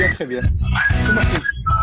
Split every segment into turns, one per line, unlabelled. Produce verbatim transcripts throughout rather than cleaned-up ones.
bien, très bien. C'est merci.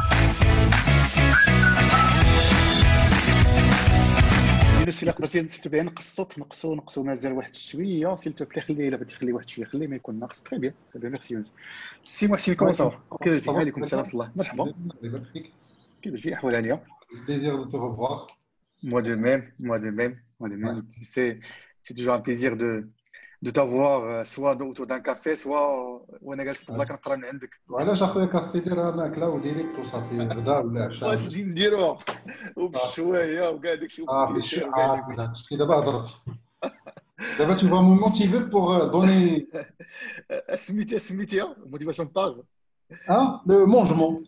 الناس اللي قدرتي تتبع نقص الصوت نقصوا نقصوا مازال واحد شويه سيل تو بلي خليه الا بغيتي تخلي واحد شويه خليه ما يكون ناقص تري بيان تري بيان ميرسي يونس سي محسن كومون
Ouais,
سافا كيف جيتي
ça va
عليكم
très
السلام
bien.
ورحمه الله مرحبا
Magnifique.
كيف جيتي احوال عليا
Plaisir de te revoir.
moi de même moi de même moi de
Ouais.
même tu sais c'est toujours un plaisir de de t'avoir euh, soit autour d'un café soit وانا جالس تبغى
Ouais.
كنقرا من عندك
وعلاش اخويا كافي ديرها ماكله وديريكت وصافي غدا ولا عشاء ولا
واسيدي نديروها
صافي
وبالشويه وكاع داكشي
صافي
وبالديسير وكاع
الشعاع
اللي بغيتي
هادشي دابا هضرتي دابا tu vas me motiver pour euh, donner
سميتها سميتها موتيفاسيون طاغ
hein, le mangement.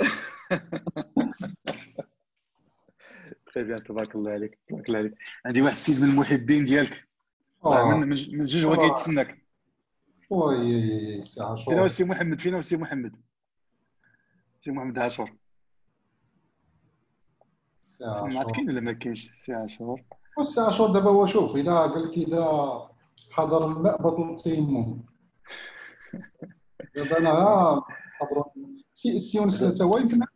تري بيان تبارك الله عليك تبارك الله عليك عندي واحد السيد من المحبين ديالك راه من
اه
من من جوج هو
والله
كيتسناك
وي سي
فينا هو
عاشور
السي محمد فينا هو السي محمد سي محمد عاشور
سي
تما عاد
عاشور
كاين ولا ما كاينش سي عاشور
سي عاشور دابا هو شوف اذا قال لك اذا حضر الماء بطل التيمم دابا انا حضر سي سي يونس تا هو يمكن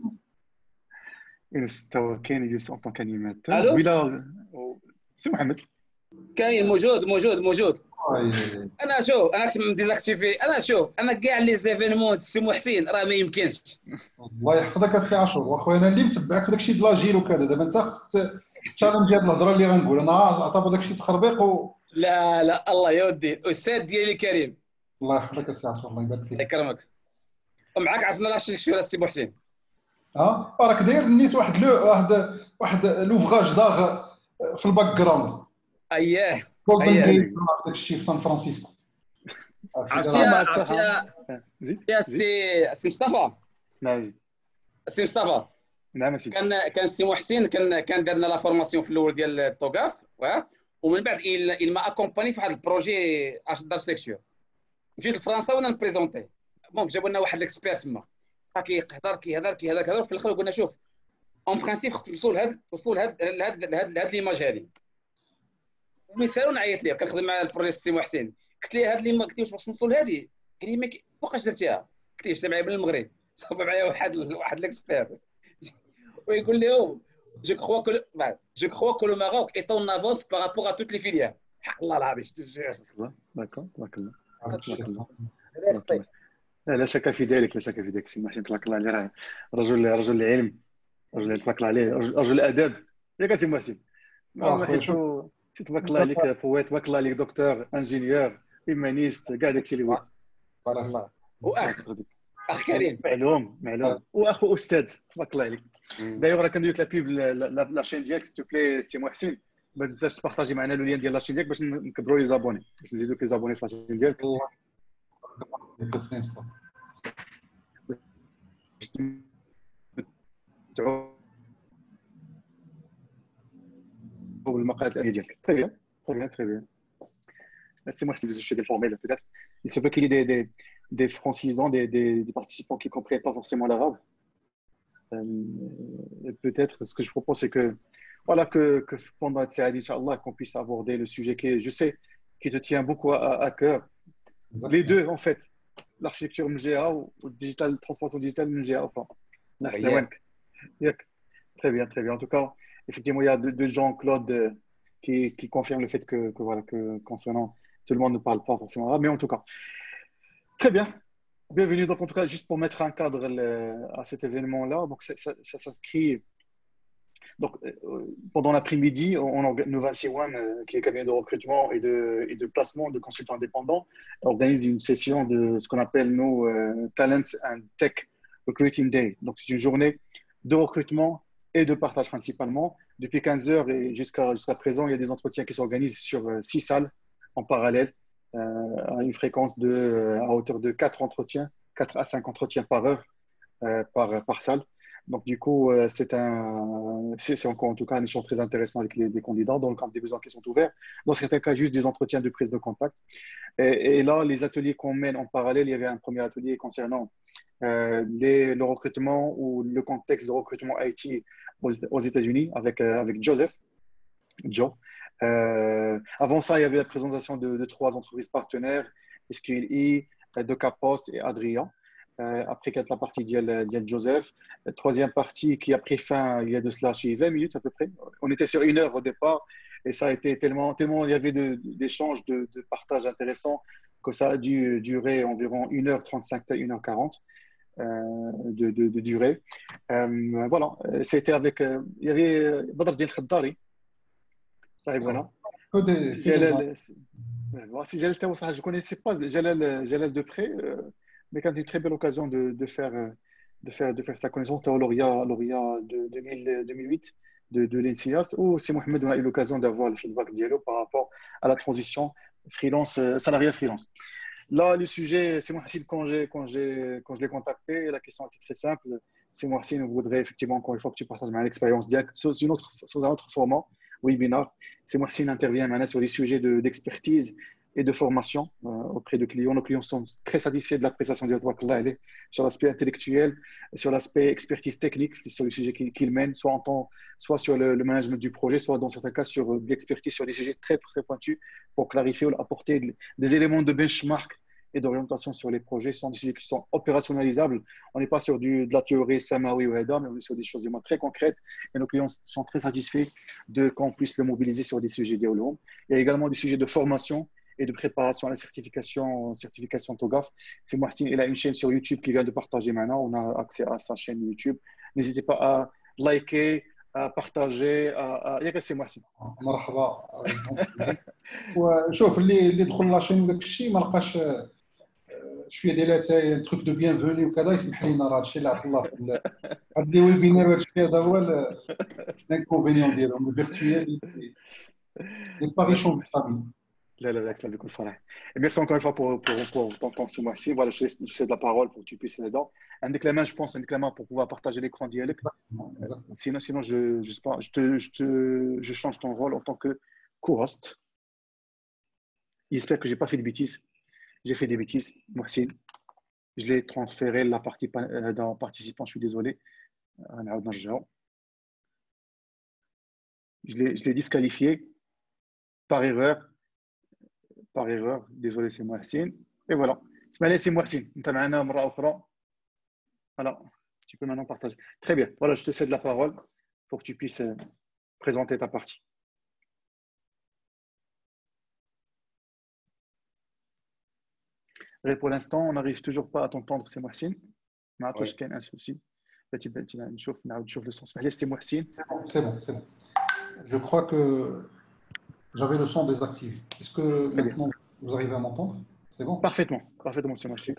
يونس تا هو كاين يونس اون طون كانيماتور
الو
ويلا سي محمد
كاين موجود موجود موجود
واي
انا شوف انا كنت مديزاكتيفي انا شوف انا كاع لي زيفينمون سي محسن راه ما يمكنش
الله يحفظك السي عاشور واخويا انا اللي متبعك في داكشي د لاجيل وكذا دابا انت خصك تشالنج هاد الهضره اللي غنقول انا اعتبر داكشي تخربيق و...
لا لا الله يا ودي الاستاذ ديالي كريم
الله يحفظك السي عاشور الله يبارك
الله
فيك
يكرمك ومعاك عرفنا راه شي شويه السي محسن
ها راك داير نيت واحد لو واحد واحد لوفغاج داغ في الباك جراوند
اييه
جولدن
اييه
جيت داك الشيء في سان فرانسيسكو
عرفتي
اه مع
عرفتي
الصحه زيد
يا
زيد
السي السي مصطفى
نعم زيد
السي مصطفى
نعم سيدي
كان كان السي محسن كان كان دارنا لا فورماسيون في الاول ديال الطوغاف ومن بعد il m'a accompagné في واحد البروجي داركتيكتور مشيت لفرنسا وانا نبريزونتي المهم جابوا لنا واحد الاكسبير تما كيهضر كيهضر كيهضر كيهضر في الاخر قلنا شوف اون برانسيب خصك توصلوا لهاد توصلوا لهاد لهاد لهاد لهاد ليماج هادي ومثال نعيط ليه كنخدم مع البروجي السي محسن قلت ليه هاد ليما قلت له باش نوصلوا لهادي قال لي ما فوقاش درتيها قلت ليه جبت معايا من المغرب صافي معايا واحد واحد الاكسبير ويقول لهم je crois que le bah, je crois que le Maroc est en avance par rapport à toutes les filières. الله العظيم je te jure.
داكور تبارك الله
عرفت
تبارك
الشيء.
الله تبارك الله لا لا شك في ذلك لا شك في ذلك سي محسن تبارك الله عليه راه رجل رجل العلم رجل تبارك الله عليه رجل رجل الاداب ياك سي محسن ما ما
اخويا شوف
حيتو سي تبارك الله عليك بويت تبارك الله عليك دكتور انجينيور هيمانيست كاع داكشي اللي بغيت
بارك الله
واخ اخ كريم
معلوم معلوم واخو استاذ تبارك الله عليك دايوغ راه كندير لك لا بيب لا شين ديالك سي تو بلي سي محسن ما تنساش تبارطاجي معنا لو لين ديال لاشين ديالك باش نكبروا لي زابوني باش نزيدوا لي زابوني في لاشين ديالك
الله يبارك السي مصطفى
بالمقالات الادبيه ديالك تري بيان تري بيان تري بيان سي محسن ديال ديال فورميل peut-être il se peut qu'il y ait des des des francisants des des des participants qui comprennent pas forcément l'arabe euh, et peut-être ce que je propose c'est que voilà que que pendant cette série inchallah qu'on puisse aborder le sujet qui est, je sais qui te tient beaucoup à, à cœur les deux en fait l'architecture من جهه والdigital transformation digitale من جهه اخرى نحس وينك ياك très bien très bien en tout cas effectivement il y a deux, deux gens Claude euh, qui qui confirment le fait que que voilà que concernant tout le monde ne parle pas forcément arabe mais en tout cas très bien bienvenue donc en tout cas juste pour mettre un cadre le, à cet événement là donc ça, ça, ça s'inscrit donc euh, pendant l'après-midi on organise Novacy One euh, qui est cabinet de recrutement et de et de placement de consultants indépendants organise une session de ce qu'on appelle nos euh, Talents and Tech Recruiting Day donc c'est une journée de recrutement et de partage principalement. Depuis quinze heures et jusqu'à jusqu'à présent, il y a des entretiens qui s'organisent sur euh, six salles en parallèle, euh, à une fréquence de euh, à hauteur de quatre entretiens, quatre à cinq entretiens par heure euh, par par salle. Donc du coup, euh, c'est un c'est, c'est encore en tout cas un échange très intéressant avec les, les candidats dans le cadre des besoins qui sont ouverts. Dans certains cas, juste des entretiens de prise de contact. Et, et là, les ateliers qu'on mène en parallèle, il y avait un premier atelier concernant euh, les, le recrutement ou le contexte de recrutement I T aux, aux États-Unis avec, euh, avec Joseph, Joe. Euh, avant ça, il y avait la présentation de, de trois entreprises partenaires, S Q L I, de Capost et Adrien. Euh, après, il y a la partie de Joseph. La troisième partie qui a pris fin il y a de cela chez vingt minutes à peu près. On était sur une heure au départ et ça a été tellement, tellement il y avait d'échanges, de, de, de partage intéressants que ça a dû durer environ une heure trente-cinq, une heure quarante euh, de, de, de durée. Euh, voilà, c'était avec. Euh, il y avait Badr Dien Khaddari. Ça, voilà.
Que des, que
Jalal, si Jalal Taoussa, je ne connaissais pas Jalal, Jalal de près, euh, mais quand une très belle occasion de, de, faire, de, faire, de faire sa connaissance, au lauréat, lauréat de deux mille, deux mille huit de, de l'I N S I A S, où c'est Mohamed, on a eu l'occasion d'avoir le feedback dialogue par rapport à la transition freelance, salarié freelance. Là, le sujet, c'est Mohsin, quand, quand, quand je l'ai contacté, la question était très simple. C'est Mohsin, on voudrait effectivement, encore une fois, que tu partages ma expérience directe sous, une autre, sous un autre format, webinar. C'est Mohsin intervient maintenant sur les sujets d'expertise et de formation euh, auprès de clients. Nos clients sont très satisfaits de la prestation de Tawakallah, sur l'aspect intellectuel, sur l'aspect expertise technique, sur les sujets qu'il qu'il mène, soit, en temps, soit sur le, le management du projet, soit dans certains cas sur de l'expertise sur des sujets très, très pointus pour clarifier ou apporter des éléments de benchmark et d'orientation sur les projets. Ce sont des sujets qui sont opérationnalisables. On n'est pas sur du, de la théorie Samawi ou Heda, mais on est sur des choses vraiment très concrètes et nos clients sont très satisfaits de qu'on puisse le mobiliser sur des sujets dialogue. Il y a également des sujets de formation et de préparation à la certification, certification TOGAF. C'est Mohsin, il a une chaîne sur YouTube qu'il vient de partager maintenant. On a accès à sa chaîne YouTube. N'hésitez pas à liker, à partager. À... ياك سي محسن.
مرحبا. وشوف اللي اللي دخل لاشين وداك الشيء ما لقاش شويه ديال اتاي تروك دو بيانفوني وكذا يسمح لينا راه هادشي اللي عطى الله في هاد لي ويبينار وهاد الشيء هذا هو الانكونفينيون ديالهم الفيرتويال لي با ريشون ستابيل.
لا لا بالعكس بكل فرح. Merci encore une fois pour, pour, pour ton temps ce mois-ci. Voilà, je te laisse la parole pour que tu puisses aller dedans. Indique la main, je pense, indique la main pour pouvoir partager l'écran dialogue. Sinon, sinon je, je, sais pas, je, te, je, te, je change ton rôle en tant que co-host. J'espère que je n'ai pas fait de bêtises. J'ai fait des bêtises, Mohsin. Je l'ai transféré la partie euh, dans participant, je suis désolé. Je l'ai disqualifié par erreur. Par erreur, désolé, c'est Mohsin. Et voilà. C'est Mohsin. Voilà. Tu peux maintenant partager. Très bien. Voilà, je te cède la parole pour que tu puisses euh, présenter ta partie. Et pour l'instant, on n'arrive toujours pas à t'entendre, c'est Mohsin. Mais attends, je gagne un souci. C'est Mohsin.
C'est bon, c'est bon. Je crois que j'avais le son désactivé. Est-ce que Très maintenant, bien. Vous arrivez à m'entendre? C'est bon?
Parfaitement. Parfaitement, c'est Mohsin.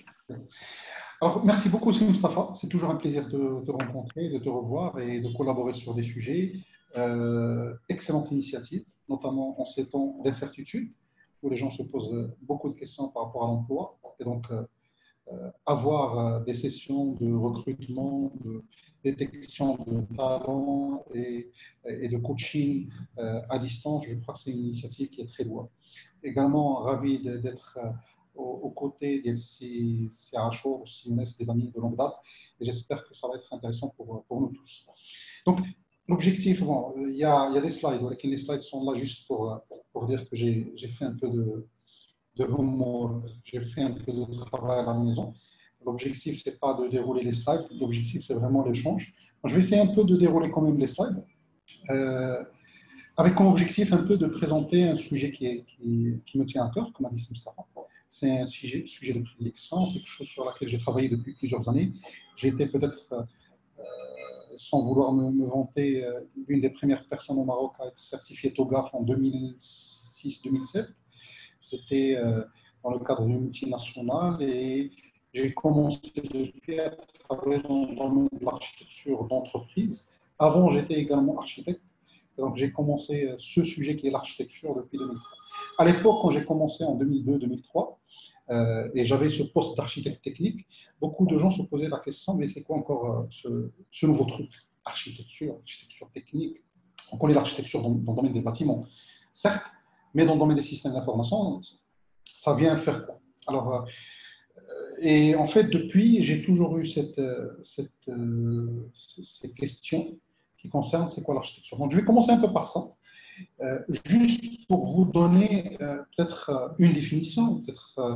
Alors, merci beaucoup, Sidi Moustapha. C'est toujours un plaisir de te rencontrer, de te revoir et de collaborer sur des sujets. Euh, excellente initiative, notamment en ces temps d'incertitude, où les gens se posent beaucoup de questions par rapport à l'emploi. Et donc, euh, euh, avoir euh, des sessions de recrutement, de détection de talents et, et de coaching euh, à distance, je crois que c'est une initiative qui est très louable. Également, ravi d'être euh, aux côtés des C H O, des amis de longue date, et j'espère que ça va être intéressant pour, pour nous tous. Donc, l'objectif, bon, il y a, il y a des slides, les slides sont là juste pour, pour dire que j'ai fait un peu de, de homework, j'ai fait un peu de travail à la maison. L'objectif, ce n'est pas de dérouler les slides, l'objectif, c'est vraiment l'échange. Je vais essayer un peu de dérouler quand même les slides, euh, avec comme objectif un peu de présenter un sujet qui, est, qui, qui me tient à cœur, comme a dit Mustafa. C'est un sujet, sujet de prédilection, c'est quelque chose sur laquelle j'ai travaillé depuis plusieurs années. J'ai été peut-être, euh, sans vouloir me, me vanter, euh, l'une des premières personnes au Maroc à être certifiée TOGAF en deux mille six deux mille sept. C'était euh, dans le cadre d'une multinationale et j'ai commencé depuis à travailler dans, dans le monde de l'architecture d'entreprise. Avant, j'étais également architecte. Donc, j'ai commencé ce sujet qui est l'architecture depuis deux mille trois. À l'époque, quand j'ai commencé en deux mille deux deux mille trois, euh, et j'avais ce poste d'architecte technique, beaucoup de gens se posaient la question, mais c'est quoi encore euh, ce, ce nouveau truc? Architecture, architecture technique. On connaît l'architecture dans, dans le domaine des bâtiments, certes, mais dans le domaine des systèmes d'information, ça vient faire quoi? Alors, euh, et en fait, depuis, j'ai toujours eu cette, cette, euh, ces questions qui concerne c'est quoi l'architecture. Donc, je vais commencer un peu par ça, euh, juste pour vous donner euh, peut-être euh, une définition, peut-être euh,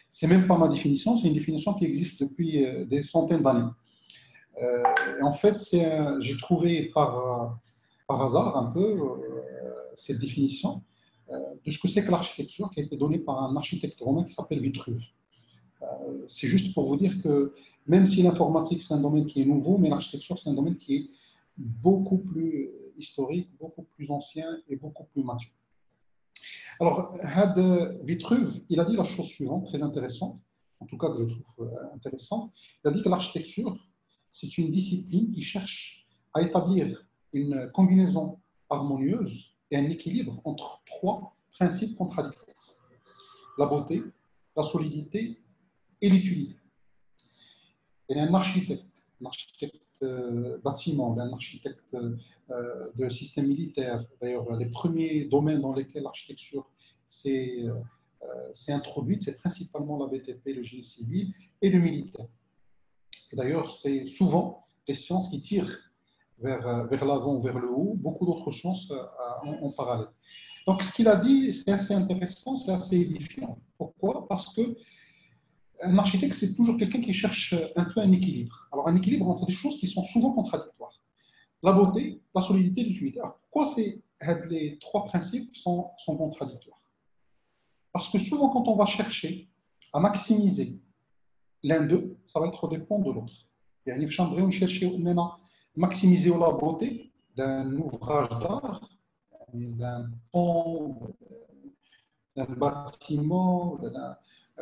C'est même pas ma définition, c'est une définition qui existe depuis euh, des centaines d'années. Euh, et en fait, j'ai trouvé par, par hasard un peu euh, cette définition euh, de ce que c'est que l'architecture qui a été donnée par un architecte romain qui s'appelle Vitruve. Euh, c'est juste pour vous dire que même si l'informatique c'est un domaine qui est nouveau, mais l'architecture c'est un domaine qui est beaucoup plus historique, beaucoup plus ancien et beaucoup plus mature. Alors, Had Vitruve, il a dit la chose suivante, très intéressante, en tout cas que je trouve intéressante. Il a dit que l'architecture, c'est une discipline qui cherche à établir une combinaison harmonieuse et un équilibre entre trois principes contradictoires: la beauté, la solidité et l'utilité. Et un architecte, un architecte euh, bâtiment, un architecte euh, de système militaire, d'ailleurs, les premiers domaines dans lesquels l'architecture s'est euh, introduite, c'est principalement la B T P, le génie civil et le militaire. D'ailleurs, c'est souvent des sciences qui tirent vers, vers l'avant ou vers le haut, beaucoup d'autres sciences en, en parallèle. Donc, ce qu'il a dit, c'est assez intéressant, c'est assez édifiant. Pourquoi? Parce que un architecte, c'est toujours quelqu'un qui cherche un peu un équilibre. Alors, un équilibre entre des choses qui sont souvent contradictoires. La beauté, la solidité, l'utilité. Alors, pourquoi ces, les trois principes sont, sont contradictoires? Parce que souvent, quand on va chercher à maximiser l'un d'eux, ça va être au dépend de l'autre. Il y a une chambre où chercher à maximiser la beauté d'un ouvrage d'art, d'un pont, d'un bâtiment, d'un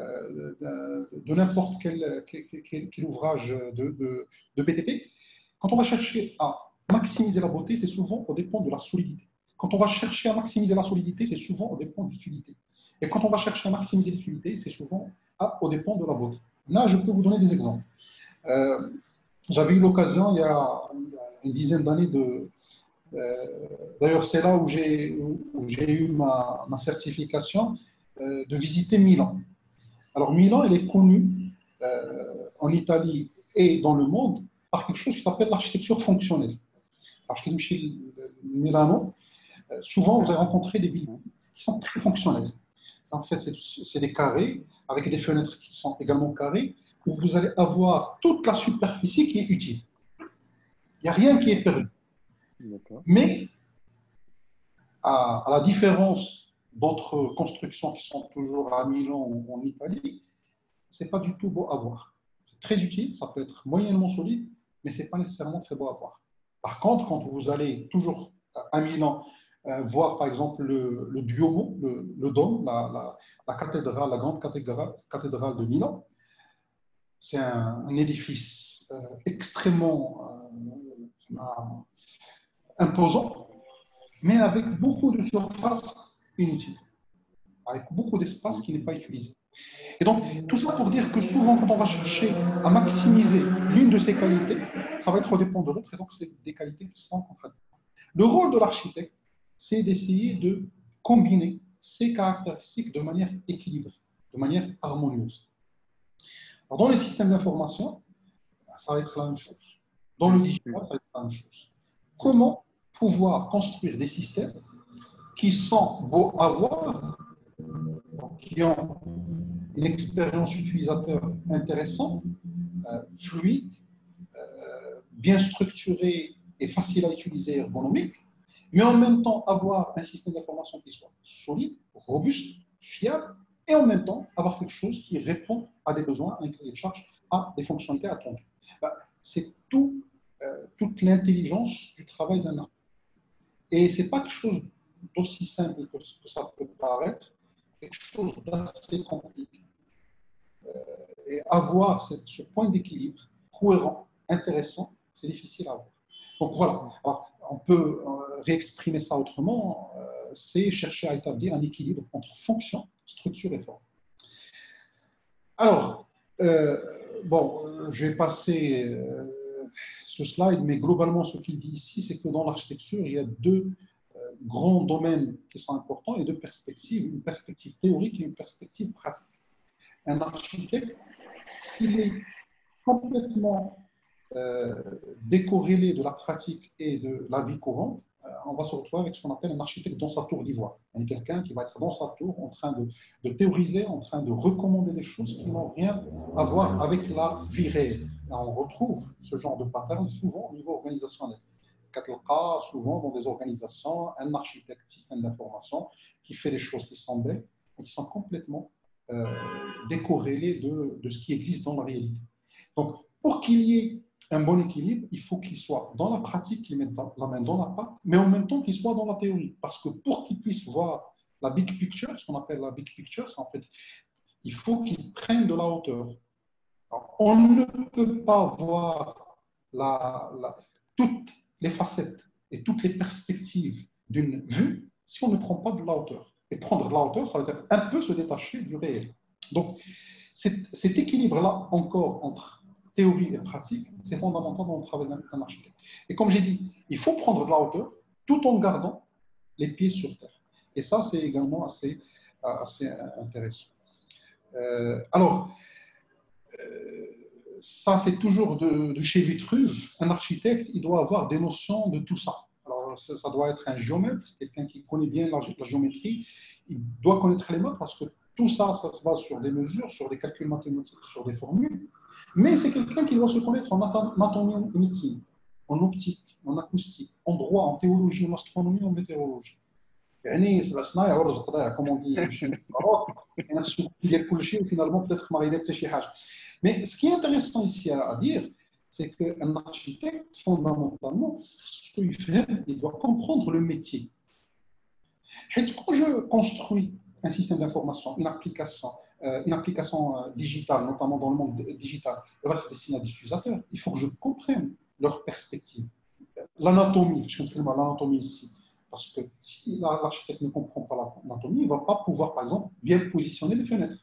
de n'importe quel, quel, quel ouvrage de, de, de B T P. Quand on va chercher à maximiser la beauté, c'est souvent au dépend de la solidité. Quand on va chercher à maximiser la solidité, c'est souvent au dépend de l'utilité. Et quand on va chercher à maximiser l'utilité, c'est souvent à, au dépend de la beauté. Là, je peux vous donner des exemples. Euh, J'avais eu l'occasion, il, il y a une dizaine d'années, de... Euh, d'ailleurs, c'est là où j'ai eu ma, ma certification, euh, de visiter Milan. Alors, Milan, elle est connue euh, en Italie et dans le monde par quelque chose qui s'appelle l'architecture fonctionnelle. L'architecture Milano, euh, souvent, vous allez rencontrer des villes qui sont très fonctionnelles. En fait, c'est des carrés avec des fenêtres qui sont également carrées, où vous allez avoir toute la superficie qui est utile. Il n'y a rien qui est perdu. Mais, à, à la différence d'autres constructions qui sont toujours à Milan ou en Italie, ce n'est pas du tout beau à voir. C'est très utile, ça peut être moyennement solide, mais ce n'est pas nécessairement très beau à voir. Par contre, quand vous allez toujours à Milan, euh, voir par exemple le, le Duomo, le, le dôme, la, la, la cathédrale, la grande cathédrale, cathédrale de Milan, c'est un, un édifice euh, extrêmement euh, imposant, mais avec beaucoup de surface inutile, avec beaucoup d'espace qui n'est pas utilisé. Et donc, tout ça pour dire que souvent, quand on va chercher à maximiser l'une de ces qualités, ça va être au dépend de l'autre, et donc c'est des qualités qui sont contradictoires. Le rôle de l'architecte, c'est d'essayer de combiner ces caractéristiques de manière équilibrée, de manière harmonieuse. Alors, dans les systèmes d'information, ça va être la même chose. Dans le digital, ça va être la même chose. Comment pouvoir construire des systèmes qui sont beaux à voir, qui ont une expérience utilisateur intéressante, euh, fluide, euh, bien structurée et facile à utiliser, ergonomique, mais en même temps avoir un système d'information qui soit solide, robuste, fiable, et en même temps avoir quelque chose qui répond à des besoins, à un cahier de charge, à des fonctionnalités attendues. Ben, c'est tout, euh, toute l'intelligence du travail d'un architecte. Et ce n'est pas quelque chose d'aussi simple que, que ça peut paraître, quelque chose d'assez compliqué. Euh, et avoir cette, ce point d'équilibre cohérent, intéressant, c'est difficile à avoir. Donc voilà, alors, on peut euh, réexprimer ça autrement, euh, c'est chercher à établir un équilibre entre fonction, structure et forme. Alors, euh, bon, je vais passer euh, ce slide, mais globalement, ce qu'il dit ici, c'est que dans l'architecture, il y a deux euh, grands domaines qui sont importants et deux perspectives, une perspective théorique et une perspective pratique. Un architecte, s'il est complètement euh, décorrélé de la pratique et de la vie courante, on va se retrouver avec ce qu'on appelle un architecte dans sa tour d'ivoire. Il y a quelqu'un qui va être dans sa tour en train de, de théoriser, en train de recommander des choses qui n'ont rien à voir avec la vie réelle. Et on retrouve ce genre de pattern souvent au niveau organisationnel. Souvent dans des organisations, un architecte système d'information qui fait des choses qui sont belles et qui sont complètement euh, décorrélées de, de ce qui existe dans la réalité. Donc, pour qu'il y ait un bon équilibre, il faut qu'il soit dans la pratique, qu'il mette la main dans la pâte, mais en même temps qu'il soit dans la théorie. Parce que pour qu'il puisse voir la big picture, ce qu'on appelle la big picture, c'est en fait, il faut qu'il prenne de la hauteur. Alors, on ne peut pas voir la, la, toutes les facettes et toutes les perspectives d'une vue si on ne prend pas de la hauteur. Et prendre de la hauteur, ça veut dire un peu se détacher du réel. Donc, cet, cet équilibre-là, encore entre théorie et pratique, c'est fondamental dans le travail d'un architecte. Et comme j'ai dit, il faut prendre de la hauteur tout en gardant les pieds sur terre. Et ça, c'est également assez, assez intéressant. Euh, alors, euh, ça, c'est toujours de, de chez Vitruve. Un architecte, il doit avoir des notions de tout ça. Alors, ça, ça doit être un géomètre, quelqu'un qui connaît bien la, la géométrie. Il doit connaître les modes parce que tout ça, ça se base sur des mesures, sur des calculs mathématiques, sur des formules. Mais c'est quelqu'un qui doit se connaître en anatomie en médecine, en optique, en acoustique, en droit, en théologie, en astronomie, en météorologie. يعني سبعة ورزق ضايع comme on dit chez le Maroc, et نفسه يدير كل شيء وفينالمون peut-être ما يدير حتى شي حاجة. Mais ce qui est intéressant ici à dire, c'est qu'un architecte, fondamentalement, il doit comprendre le métier. Et quand je construis un système d'information, une application, euh, une application euh, digitale, notamment dans le monde digital, elle va être destinée à des utilisateurs, il faut que je comprenne leur perspective. L'anatomie, je vais l'anatomie ici. Parce que si l'architecte ne comprend pas l'anatomie, il ne va pas pouvoir, par exemple, bien positionner les fenêtres.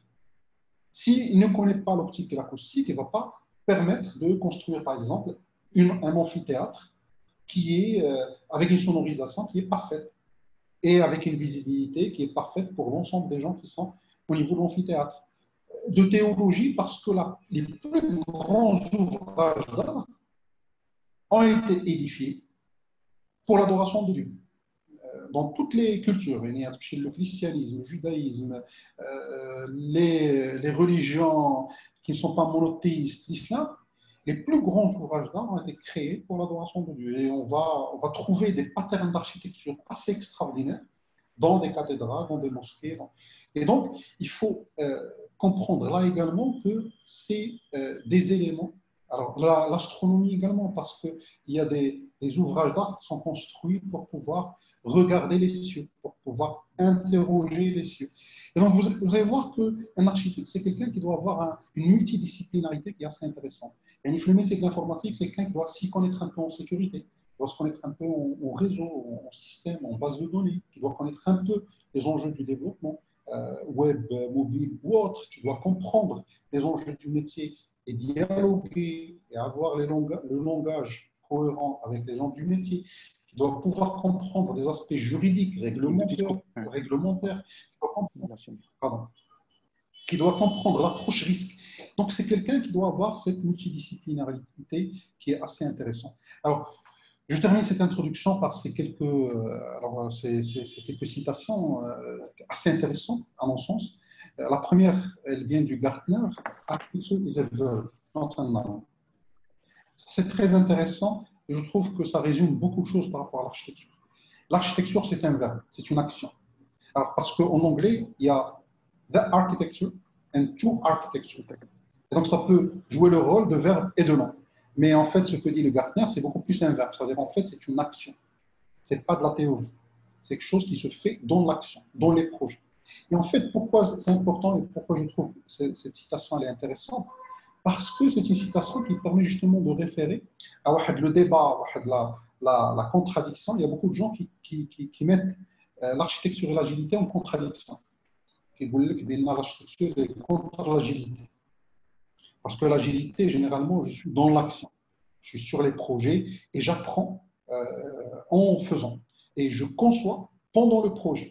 S'il ne connaît pas l'optique et l'acoustique, il ne va pas permettre de construire, par exemple, une, un amphithéâtre qui est, euh, avec une sonorisation qui est parfaite et avec une visibilité qui est parfaite pour l'ensemble des gens qui sont au niveau de l'amphithéâtre. De théologie, parce que là, les plus grands ouvrages d'art ont été édifiés pour l'adoration de Dieu. Dans toutes les cultures, le christianisme, le judaïsme, euh, les, les religions qui ne sont pas monothéistes, l'islam, les plus grands ouvrages d'art ont été créés pour l'adoration de Dieu. Et on va, on va trouver des patterns d'architecture assez extraordinaires dans des cathédrales, dans des mosquées. Dans... Et donc, il faut euh, comprendre là également que c'est euh, des éléments. Alors, l'astronomie également, parce qu'il y a des, des ouvrages d'art qui sont construits pour pouvoir regarder les cieux, pour pouvoir interroger les cieux. Et donc, vous, vous allez voir qu'un architecte, c'est quelqu'un qui doit avoir un, une multidisciplinarité qui est assez intéressante. Et le métier de l'informatique, c'est quelqu'un qui doit s'y connaître un peu en sécurité, qui doit se connaître un peu en, en réseau, en système, en base de données, qui doit connaître un peu les enjeux du développement euh, web, mobile ou autre, qui doit comprendre les enjeux du métier et dialoguer et avoir les longa- le langage cohérent avec les gens du métier, qui doit pouvoir comprendre des aspects juridiques, réglementaires, réglementaires pardon, qui doit comprendre l'approche risque. Donc, c'est quelqu'un qui doit avoir cette multidisciplinarité qui est assez intéressante. Alors, je termine cette introduction par ces quelques, euh, alors, ces, ces, ces quelques citations euh, assez intéressantes, à mon sens. Euh, la première, elle vient du Gartner, Artificial is a verb, not a noun. C'est très intéressant et je trouve que ça résume beaucoup de choses par rapport à l'architecture. L'architecture, c'est un verbe, c'est une action. Alors, parce qu'en anglais, il y a the architecture and to architecture. Et donc, ça peut jouer le rôle de verbe et de nom. Mais en fait, ce que dit le Gartner, c'est beaucoup plus un verbe. C'est-à-dire, en fait, c'est une action. Ce n'est pas de la théorie. C'est quelque chose qui se fait dans l'action, dans les projets. Et en fait, pourquoi c'est important et pourquoi je trouve que cette citation elle est intéressante? Parce que c'est une citation qui permet justement de référer à le débat, à la, la, la contradiction. Il y a beaucoup de gens qui, qui, qui, qui mettent euh, l'architecture et l'agilité en contradiction. Qui disent que l'architecture est contre l'agilité. Parce que l'agilité, généralement, je suis dans l'action. Je suis sur les projets et j'apprends euh, en faisant. Et je conçois pendant le projet.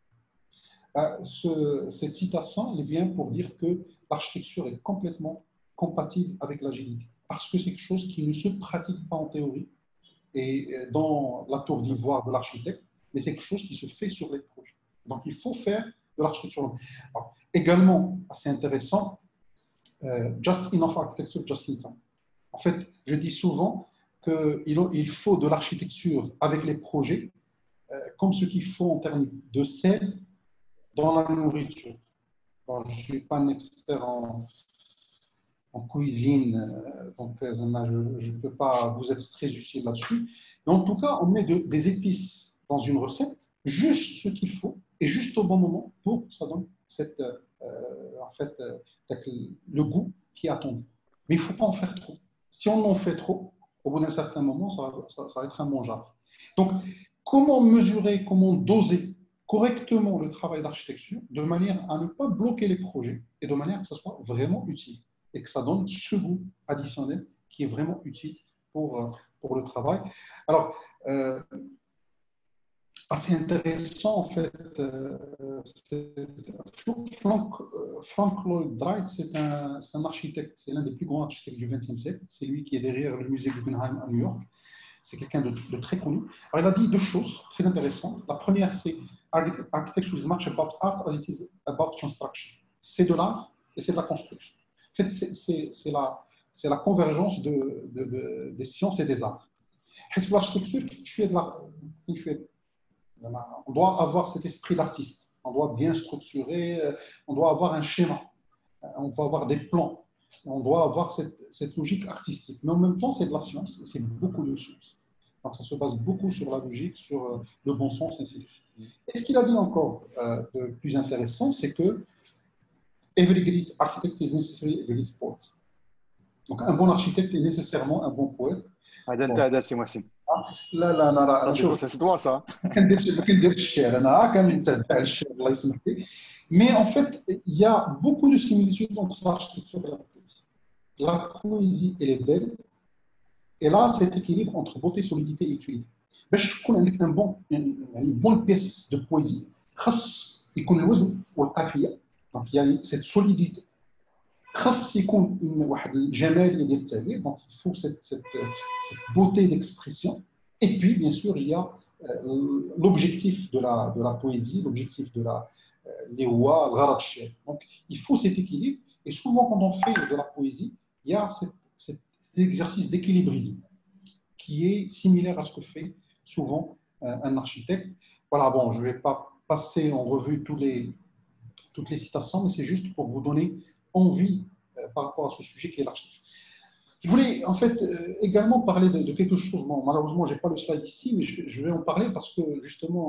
Euh, ce, cette citation, elle vient pour dire que l'architecture est complètement compatible avec l'agilité. Parce que c'est quelque chose qui ne se pratique pas en théorie, et dans la tour d'ivoire de l'architecte, mais c'est quelque chose qui se fait sur les projets. Donc, il faut faire de l'architecture. Également, assez intéressant, euh, just enough architecture, just in time. En fait, je dis souvent qu'il faut de l'architecture avec les projets, euh, comme ce qu'il faut en termes de sel dans la nourriture. Bon, je ne suis pas un expert en, en cuisine, euh, donc je ne peux pas vous être très utile là-dessus. Mais en tout cas, on met de, des épices dans une recette, juste ce qu'il faut et juste au bon moment pour que ça donne cette, euh, en fait, euh, le goût qui est attendu. Mais il ne faut pas en faire trop. Si on en fait trop, au bout d'un certain moment, ça va, ça, ça va être immangeable. Donc, comment mesurer, comment doser correctement le travail d'architecture de manière à ne pas bloquer les projets et de manière que ça soit vraiment utile et que ça donne ce goût additionnel qui est vraiment utile pour, pour le travail. Alors, euh, assez intéressant en fait, euh, Frank, Frank Lloyd Wright, c'est un, un architecte, c'est l'un des plus grands architectes du vingtième siècle, c'est lui qui est derrière le musée Guggenheim à New York. C'est quelqu'un de, de très connu. Alors, il a dit deux choses très intéressantes. La première, c'est Architecture is much about art as it is about construction. C'est de l'art et c'est de la construction. En fait, c'est la, la convergence de, de, de, des sciences et des arts. L'architecture, on doit avoir cet esprit d'artiste. On doit bien structurer, on doit avoir un schéma, on doit avoir des plans. On doit avoir cette, cette logique artistique. Mais en même temps, c'est de la science, c'est beaucoup de science. Donc, ça se base beaucoup sur la logique, sur euh, le bon sens, ainsi de suite. Et ce qu'il a dit encore euh, de plus intéressant, c'est que every great architect is necessarily a great poet. Donc, un bon architecte est nécessairement un bon poète.
هذا c'est moi c'est.
لا لا انا راه
شوف c'est toi ça.
ما كنديرش ما كنديرش الشعر انا كنتبع الشعر الله يسمح لي. Mais en fait, il y a beaucoup de similitudes entre l'architecture et la poésie. La poésie, elle est belle. Et là, cet équilibre entre beauté, solidité et utilité. باش تكون عندك un bon, une bonne pièce de poésie, خاص يكون الوزن والقافية. Donc il y a cette solidité. خاص يكون واحد الجمالية ديال التعبير. Donc il faut cette, cette, cette beauté d'expression. Et puis, bien sûr, il y a euh, l'objectif de la, de la poésie, l'objectif de la les wa, le gharad shir. Donc il faut cet équilibre. Et souvent, quand on fait de la poésie, il y a cette, cette, cet exercice d'équilibrisme qui est similaire à ce que fait souvent euh, un architecte. Voilà, bon, je ne vais pas passer en revue tous les, toutes les citations, mais c'est juste pour vous donner envie euh, par rapport à ce sujet qui est l'architecture. Je voulais en fait euh, également parler de, de quelque chose. Bon, malheureusement, je n'ai pas le slide ici, mais je, je vais en parler parce que justement,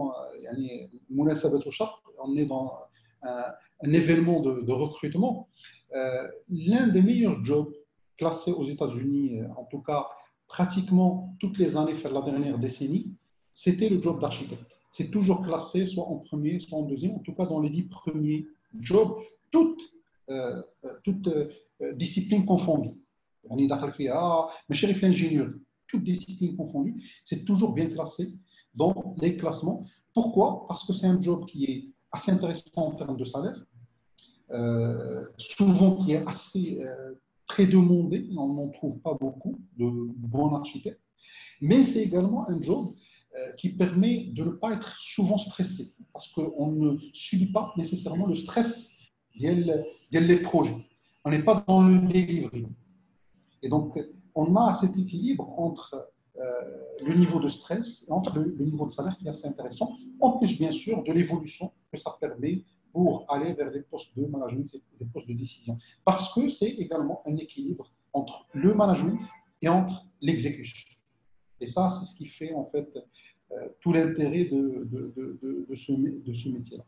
euh, on est dans un, un événement de, de recrutement. Euh, L'un des meilleurs jobs classés aux États-Unis, euh, en tout cas pratiquement toutes les années, faire la dernière décennie, c'était le job d'architecte. C'est toujours classé soit en premier, soit en deuxième, en tout cas dans les dix premiers jobs, toutes, euh, toutes euh, disciplines confondues. On est d'accord avec ah, mais chez l'ingénieur, toutes disciplines confondues, c'est toujours bien classé dans les classements. Pourquoi? Parce que c'est un job qui est assez intéressant en termes de salaire, euh, souvent qui est assez euh, très demandé, on n'en trouve pas beaucoup de bons architectes, mais c'est également un job euh, qui permet de ne pas être souvent stressé, parce qu'on ne subit pas nécessairement le stress des projets. On n'est pas dans le delivery. Et donc, on a cet équilibre entre euh, le niveau de stress et entre le, le niveau de salaire qui est assez intéressant, en plus, bien sûr, de l'évolution que ça permet pour aller vers des postes de management et des postes de décision. Parce que c'est également un équilibre entre le management et entre l'exécution. Et ça, c'est ce qui fait en fait euh, tout l'intérêt de, de, de, de, de ce, de ce métier-là.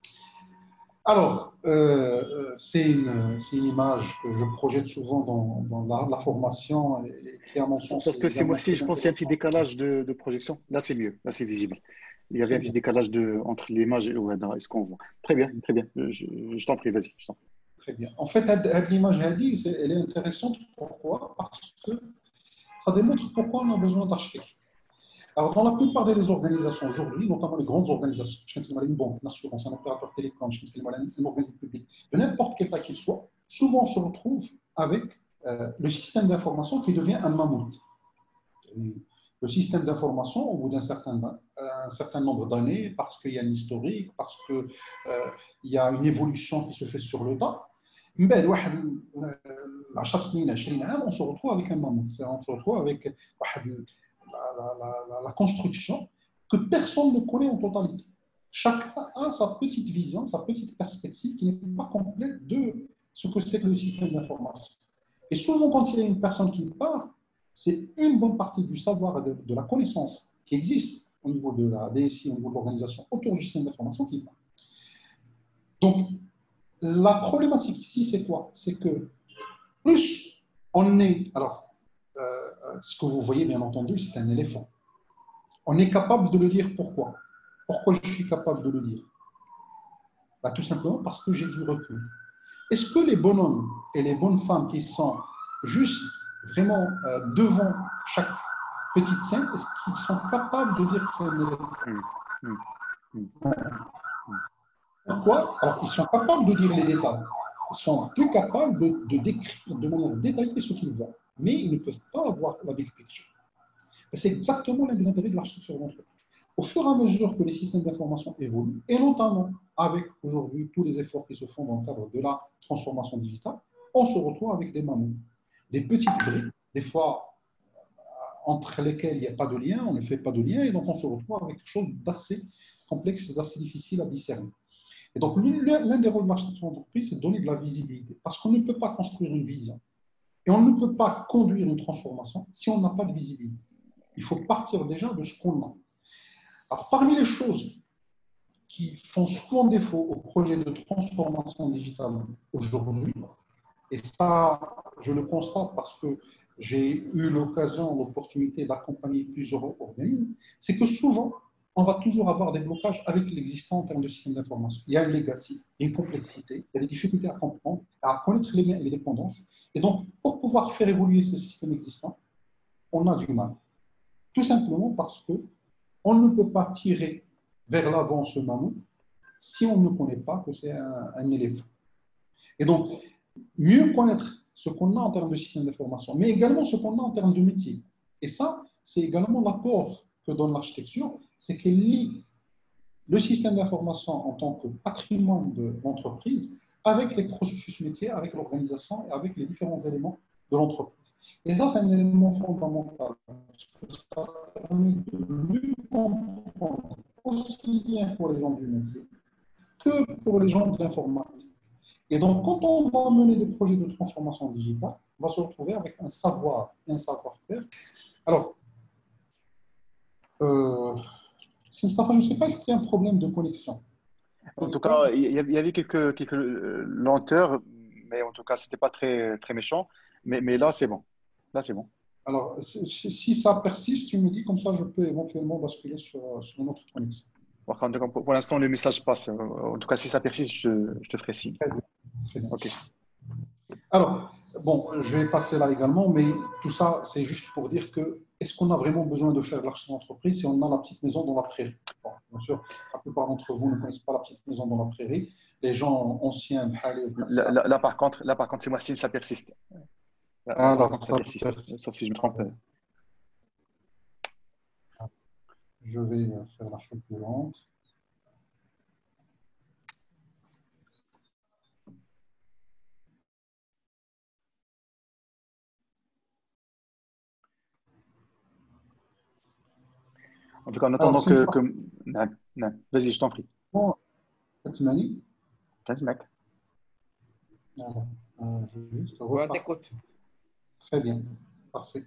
Alors, euh, c'est une, une image que je projette souvent dans, dans la, la formation et, et qui, à mon sens,
sauf que c'est moi aussi, je pense qu'il y a un petit décalage de, de projection. Là, c'est mieux, là, c'est visible. Il y avait un petit décalage de, entre l'image et le ce qu'on voit. Très bien, très bien. Je, je t'en prie, vas-y.
Très bien. En fait, l'image, elle est intéressante. Pourquoi? Parce que ça démontre pourquoi on a besoin d'architecture. Alors, dans la plupart des organisations aujourd'hui, notamment les grandes organisations, je pense une banque, une assurance, un opérateur télécom, je pense un organisme public, de n'importe quel taille qu'il soit, souvent on se retrouve avec euh, le système d'information qui devient un mammouth. Le système d'information, au bout d'un certain, un certain nombre d'années, parce qu'il y a un historique, parce qu'il euh, y a une évolution qui se fait sur le temps, من بعد واحد عشر سنين عشرين عام on se retrouve avec un mammouth, on se retrouve avec واحد la, la, la, la construction que personne ne connaît en totalité. Chacun a sa petite vision, sa petite perspective qui n'est pas complète de ce que c'est que le système d'information. Et souvent, quand il y a une personne qui part, c'est une bonne partie du savoir et de, de la connaissance qui existe au niveau de la D S I, au niveau de l'organisation autour du système d'information qui part. Donc, la problématique ici, c'est quoi? C'est que plus on est... Alors, euh, ce que vous voyez, bien entendu, c'est un éléphant. On est capable de le dire pourquoi. Pourquoi je suis capable de le dire? Bah, tout simplement parce que j'ai du recul. Est-ce que les bonhommes et les bonnes femmes qui sont juste vraiment euh, devant chaque petite scène, est-ce qu'ils sont capables de dire que c'est un éléphant? mmh. Mmh. Mmh. Pourquoi? Alors, ils sont capables de dire les détails. Ils sont plus capables de, de décrire de manière détaillée ce qu'ils voient. Mais ils ne peuvent pas avoir la big picture. C'est exactement l'un des intérêts de l'architecture d'entreprise. Au fur et à mesure que les systèmes d'information évoluent, et notamment avec aujourd'hui tous les efforts qui se font dans le cadre de la transformation digitale, on se retrouve avec des mammouths, des petites briques, des fois entre lesquelles il n'y a pas de lien, on ne fait pas de lien, et donc on se retrouve avec quelque chose d'assez complexe, d'assez difficile à discerner. Et donc l'un des rôles de l'architecture d'entreprise, c'est de donner de la visibilité, parce qu'on ne peut pas construire une vision, et on ne peut pas conduire une transformation si on n'a pas de visibilité. Il faut partir déjà de ce qu'on a. Alors, parmi les choses qui font souvent défaut au projet de transformation digitale aujourd'hui, et ça, je le constate parce que j'ai eu l'occasion, l'opportunité d'accompagner plusieurs organismes, c'est que souvent, on va toujours avoir des blocages avec l'existant en termes de système d'information. Il y a une legacy, il y a une complexité, il y a des difficultés à comprendre, à connaître les liens et les dépendances. Et donc, pour pouvoir faire évoluer ce système existant, on a du mal. Tout simplement parce qu'on ne peut pas tirer vers l'avant ce mammouth si on ne connaît pas que c'est un, un éléphant. Et donc, mieux connaître ce qu'on a en termes de système d'information, mais également ce qu'on a en termes de métier. Et ça, c'est également l'apport que donne l'architecture, c'est qu'elle lie le système d'information en tant que patrimoine de l'entreprise avec les processus métiers, avec l'organisation et avec les différents éléments de l'entreprise. Et ça, c'est un élément fondamental. Parce que ça permet de mieux comprendre aussi bien pour les gens du métier que pour les gens de l'informatique. Et donc, quand on va mener des projets de transformation digitale, on va se retrouver avec un savoir et un savoir-faire. Alors, euh, je ne sais pas, est-ce qu'il y a un problème de connexion?
En tout cas, il y avait quelques, quelques lenteurs, mais en tout cas, ce n'était pas très, très méchant. Mais, mais là, c'est bon. Là, c'est bon.
Alors, si ça persiste, tu me dis, comme ça, je peux éventuellement basculer sur, sur une autre connexion.
En tout cas, pour, pour l'instant, le message passe. En tout cas, si ça persiste, je, je te ferai signe.
Très bien. Très bien.
OK.
Alors, bon, je vais passer là également, mais tout ça, c'est juste pour dire que est-ce qu'on a vraiment besoin de faire de l'architecture d'entreprise si on a la petite maison dans la prairie? Bon, bien sûr, la plupart d'entre vous ne connaissent pas la petite maison dans la prairie. Les gens anciens,
là, là, là, par contre, là, par contre, c'est moi, si ça persiste. Là,
ah,
là,
contre,
ça persiste, sauf si je me trompe.
Je vais faire la chose plus lente.
En tout cas, en attendant que... que... Non, non. Vas-y, je t'en prie.
Bon, Fatimani.
Vas-y, mec.
Alors, euh, je vais juste
Ouais, t'écoute.
Très bien, parfait.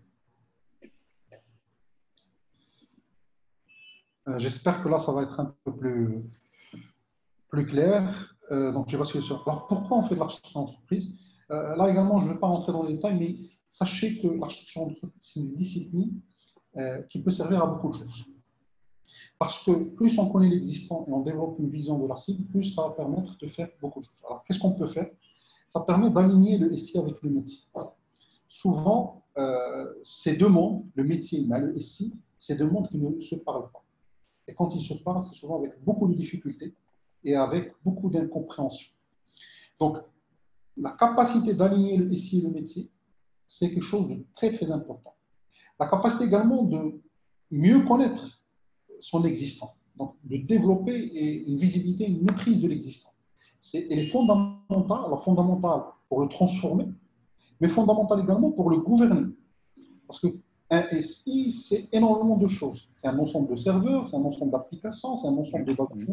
Euh, J'espère que là, ça va être un peu plus, plus clair. Euh, donc, je vais basculer sur. Alors, pourquoi on fait de l'architecture d'entreprise? euh, Là également, je ne vais pas rentrer dans les détails, mais sachez que l'architecture d'entreprise, c'est une discipline euh, qui peut servir à beaucoup de choses. Parce que plus on connaît l'existant et on développe une vision de la cible, plus ça va permettre de faire beaucoup de choses. Alors, qu'est-ce qu'on peut faire? Ça permet d'aligner le S I avec le métier. Souvent, euh, ces deux mondes, le métier et le S I, c'est deux mondes qui ne se parlent pas. Et quand ils se parlent, c'est souvent avec beaucoup de difficultés et avec beaucoup d'incompréhension. Donc, la capacité d'aligner le S I et le métier, c'est quelque chose de très, très important. La capacité également de mieux connaître son existant. Donc, de développer une visibilité, une maîtrise de l'existant. Elle est fondamentale, alors fondamentale pour le transformer, mais fondamentale également pour le gouverner. Parce qu'un S I, c'est énormément de choses. C'est un ensemble de serveurs, c'est un ensemble d'applications, c'est un ensemble de bagages.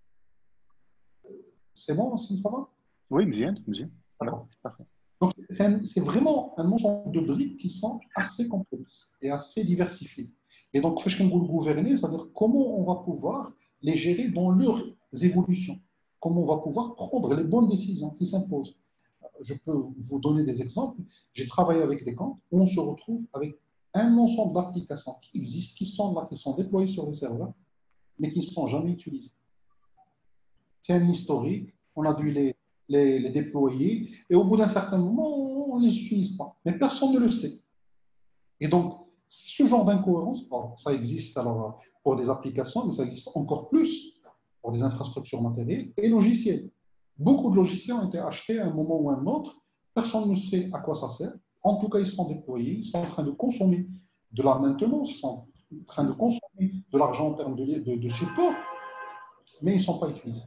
C'est bon, si ça va?
Oui, bien, bien.
D'accord. Donc, c'est vraiment un ensemble de briques qui sont assez complexes et assez diversifiées. Et donc, le gouverner, c'est-à-dire comment on va pouvoir les gérer dans leurs évolutions, comment on va pouvoir prendre les bonnes décisions qui s'imposent. Je peux vous donner des exemples. J'ai travaillé avec des camps où on se retrouve avec un ensemble d'applications qui existent, qui sont là, qui sont déployées sur les serveurs, mais qui ne sont jamais utilisées. C'est un historique, on a dû les, les, les déployer, et au bout d'un certain moment, on ne les utilise pas. Mais personne ne le sait. Et donc, ce genre d'incohérence, ça existe alors pour des applications, mais ça existe encore plus pour des infrastructures matérielles et logicielles. Beaucoup de logiciels ont été achetés à un moment ou à un autre, personne ne sait à quoi ça sert. En tout cas, ils sont déployés, ils sont en train de consommer de la maintenance, ils sont en train de consommer de l'argent en termes de, de, de support, mais ils ne sont pas utilisés.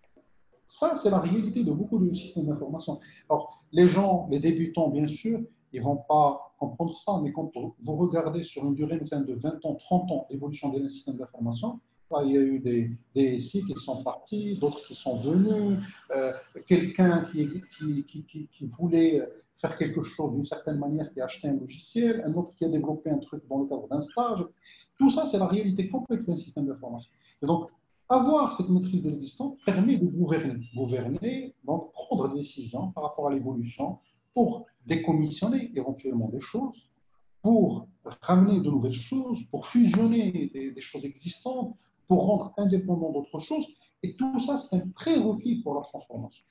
Ça, c'est la réalité de beaucoup de systèmes d'information. Alors, les gens, les débutants, bien sûr, ils ne vont pas comprendre ça, mais quand vous regardez sur une durée de vingt ans, trente ans, l'évolution des systèmes d'information, là, il y a eu des, des S I qui sont partis, d'autres qui sont venus, euh, quelqu'un qui, qui, qui, qui, qui voulait faire quelque chose d'une certaine manière, qui a acheté un logiciel, un autre qui a développé un truc dans le cadre d'un stage. Tout ça, c'est la réalité complexe d'un système d'information. Et donc, avoir cette maîtrise de l'existant permet de gouverner. Gouverner, donc prendre des décisions par rapport à l'évolution pour décommissionner éventuellement des choses, pour ramener de nouvelles choses, pour fusionner des, des choses existantes, pour rendre indépendant d'autres choses. Et tout ça, c'est un prérequis pour la transformation.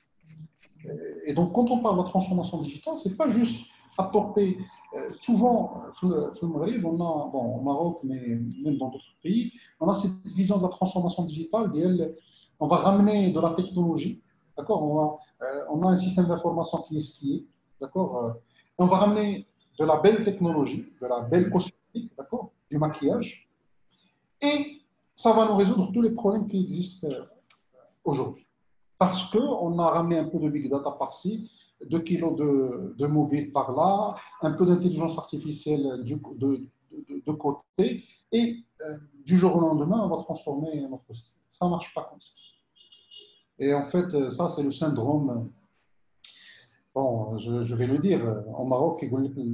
Et donc, quand on parle de transformation digitale, ce n'est pas juste apporter. Euh, souvent, tout le, tout le Maghreb, on a, bon, au Maroc, mais même dans d'autres pays, on a cette vision de la transformation digitale. Elle, on va ramener de la technologie, d'accord, on, va, euh, on a un système d'information qui est ce qui est, d'accord, euh, on va ramener de la belle technologie, de la belle cosmétique, d'accord, du maquillage, et ça va nous résoudre tous les problèmes qui existent euh, aujourd'hui. Parce qu'on a ramené un peu de big data par-ci, deux kilos de, de mobile par-là, un peu d'intelligence artificielle du, de, de, de côté, et euh, du jour au lendemain, on va transformer notre système. Ça ne marche pas comme ça. Et en fait, ça, c'est le syndrome, bon, je, je vais le dire, en Maroc,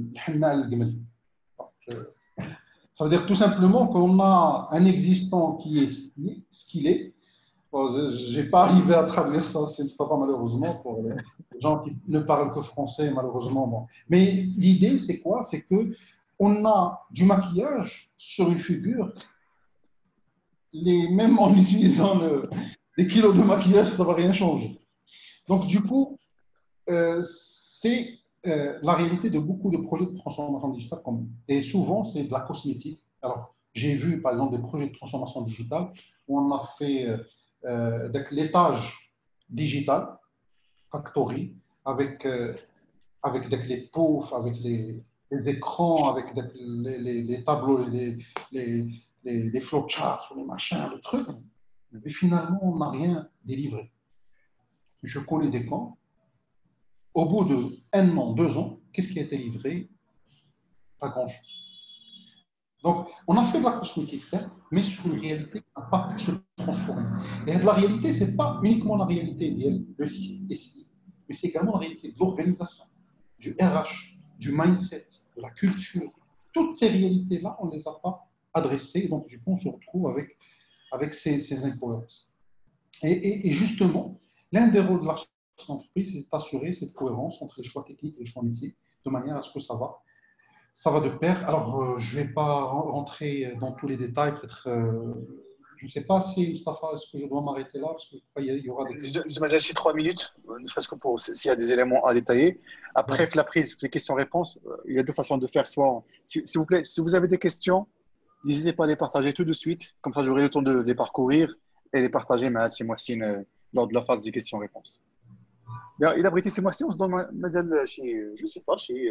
ça veut dire tout simplement qu'on a un existant qui est ce qu'il est. Bon, je n'ai pas arrivé à traduire ça, c'est pas malheureusement pour les gens qui ne parlent que français, malheureusement. Bon. Mais l'idée, c'est quoi? C'est qu'on a du maquillage sur une figure, les, même en utilisant le, les kilos de maquillage, ça ne va rien changer. Donc, du coup, euh, c'est euh, la réalité de beaucoup de projets de transformation digitale. Comme, et souvent, c'est de la cosmétique. Alors, j'ai vu, par exemple, des projets de transformation digitale où on a fait euh, euh, l'étage digital, factory, avec, euh, avec les poufs, avec les, les écrans, avec les, les, les tableaux, les, les, les, les flowcharts, les machins, le truc. Et finalement, on n'a rien délivré. Je connais des camps. Au bout de un an, deux ans, qu'est-ce qui a été livré? Pas grand-chose. Donc, on a fait de la cosmétique, certes, mais sur une réalité qui n'a pas pu se transformer. Et la réalité, ce n'est pas uniquement la réalité de système, mais c'est également la réalité de l'organisation, du R H, du mindset, de la culture. Toutes ces réalités-là, on ne les a pas adressées. Donc, du coup, on se retrouve avec, avec ces, ces incohérences. Et, et, et justement, l'un des rôles de l'architecture d'entreprise, c'est d'assurer cette cohérence entre les choix techniques et les choix métiers, de manière à ce que ça va. Ça va de pair. Alors, euh, je ne vais pas rentrer dans tous les détails. Peut-être, euh, je ne sais pas si, Mustapha, est-ce que je dois m'arrêter là? Parce que je crois qu'il y aura des questions.
Je m'ai laissé trois minutes, ne serait-ce que pour s'il y a des éléments à détailler. Après, ouais. La prise, les questions-réponses, il y a deux façons de faire. Soit, s'il vous plaît, si vous avez des questions, n'hésitez pas à les partager tout de suite. Comme ça, j'aurai le temps de les parcourir et les partager. Mais c'est moi, Sine, lors de la phase des questions-réponses. Il a abrité ces mois-ci, on se donne, je ne sais pas, chez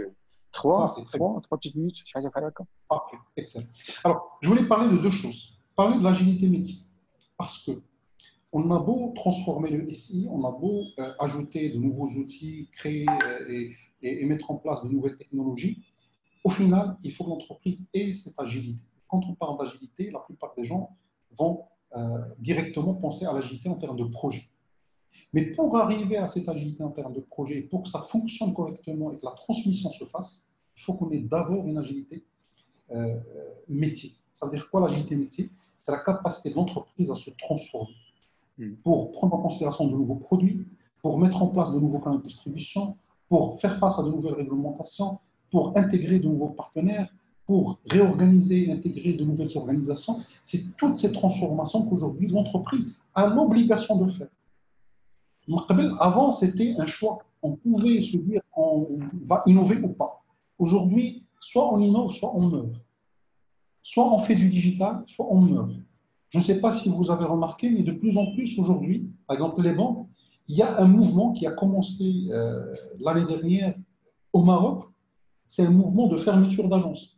Trois,
Ça, c'est très
trois, trois petites minutes. Je vais faire
parfait. Excellent. Alors, je voulais parler de deux choses. Parler de l'agilité métier. Parce que on a beau transformer le S I, on a beau euh, ajouter de nouveaux outils, créer euh, et, et, et mettre en place de nouvelles technologies, au final, il faut que l'entreprise ait cette agilité. Quand on parle d'agilité, la plupart des gens vont euh, directement penser à l'agilité en termes de projet. Mais pour arriver à cette agilité en termes de projet, pour que ça fonctionne correctement et que la transmission se fasse, il faut qu'on ait d'abord une agilité euh, métier. Ça veut dire quoi l'agilité métier? C'est la capacité de l'entreprise à se transformer pour prendre en considération de nouveaux produits, pour mettre en place de nouveaux canaux de distribution, pour faire face à de nouvelles réglementations, pour intégrer de nouveaux partenaires, pour réorganiser et intégrer de nouvelles organisations. C'est toutes ces transformations qu'aujourd'hui l'entreprise a l'obligation de faire. Avant, c'était un choix. On pouvait se dire on va innover ou pas. Aujourd'hui, soit on innove, soit on meurt. Soit on fait du digital, soit on meurt. Je ne sais pas si vous avez remarqué, mais de plus en plus aujourd'hui, par exemple les banques, il y a un mouvement qui a commencé euh, l'année dernière au Maroc, c'est un mouvement de fermeture d'agences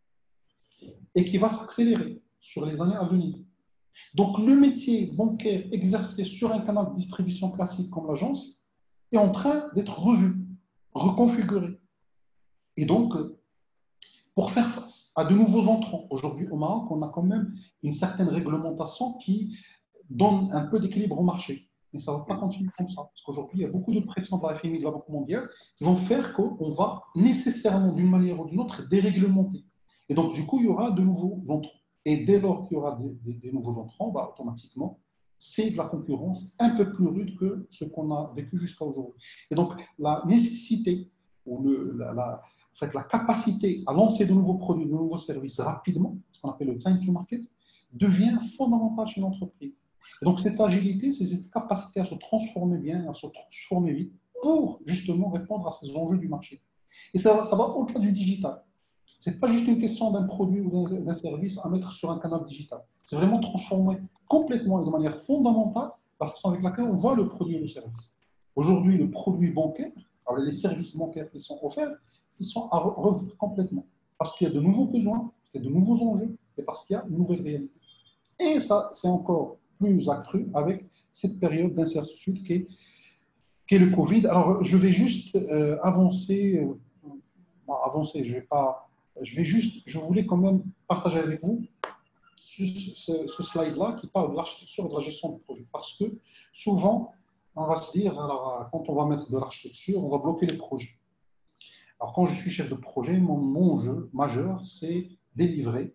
et qui va s'accélérer sur les années à venir. Donc le métier bancaire exercé sur un canal de distribution classique comme l'agence est en train d'être revu, reconfiguré. Et donc, pour faire face à de nouveaux entrants, aujourd'hui au Maroc, on a quand même une certaine réglementation qui donne un peu d'équilibre au marché. Mais ça ne va pas continuer comme ça. Parce qu'aujourd'hui, il y a beaucoup de pression de la F M I, de la Banque mondiale, qui vont faire qu'on va nécessairement, d'une manière ou d'une autre, déréglementer. Et donc, du coup, il y aura de nouveaux entrants. Et dès lors qu'il y aura des, des, des nouveaux entrants, bah, automatiquement, c'est de la concurrence un peu plus rude que ce qu'on a vécu jusqu'à aujourd'hui. Et donc, la nécessité ou le, la, la, en fait, la capacité à lancer de nouveaux produits, de nouveaux services rapidement, ce qu'on appelle le time to market, devient fondamentale chez l'entreprise. Et donc, cette agilité, c'est cette capacité à se transformer bien, à se transformer vite, pour justement répondre à ces enjeux du marché. Et ça, ça va au-delà du digital. Ce n'est pas juste une question d'un produit ou d'un service à mettre sur un canal digital. C'est vraiment transformer complètement et de manière fondamentale la façon avec laquelle on voit le produit et le service. Aujourd'hui, le produit bancaire, alors les services bancaires qui sont offerts, ils sont à revoir complètement. Parce qu'il y a de nouveaux besoins, parce qu'il y a de nouveaux enjeux et parce qu'il y a une nouvelle réalité. Et ça, c'est encore plus accru avec cette période d'incertitude qu'est qu'est le Covid. Alors, je vais juste euh, avancer, euh, bon, avancer, je vais pas, je vais juste, je voulais quand même partager avec vous ce, ce, ce slide-là qui parle de l'architecture et de la gestion de projet. Parce que souvent, on va se dire, alors, quand on va mettre de l'architecture, on va bloquer les projets. Alors, quand je suis chef de projet, mon, mon enjeu majeur, c'est délivrer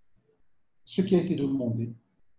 ce qui a été demandé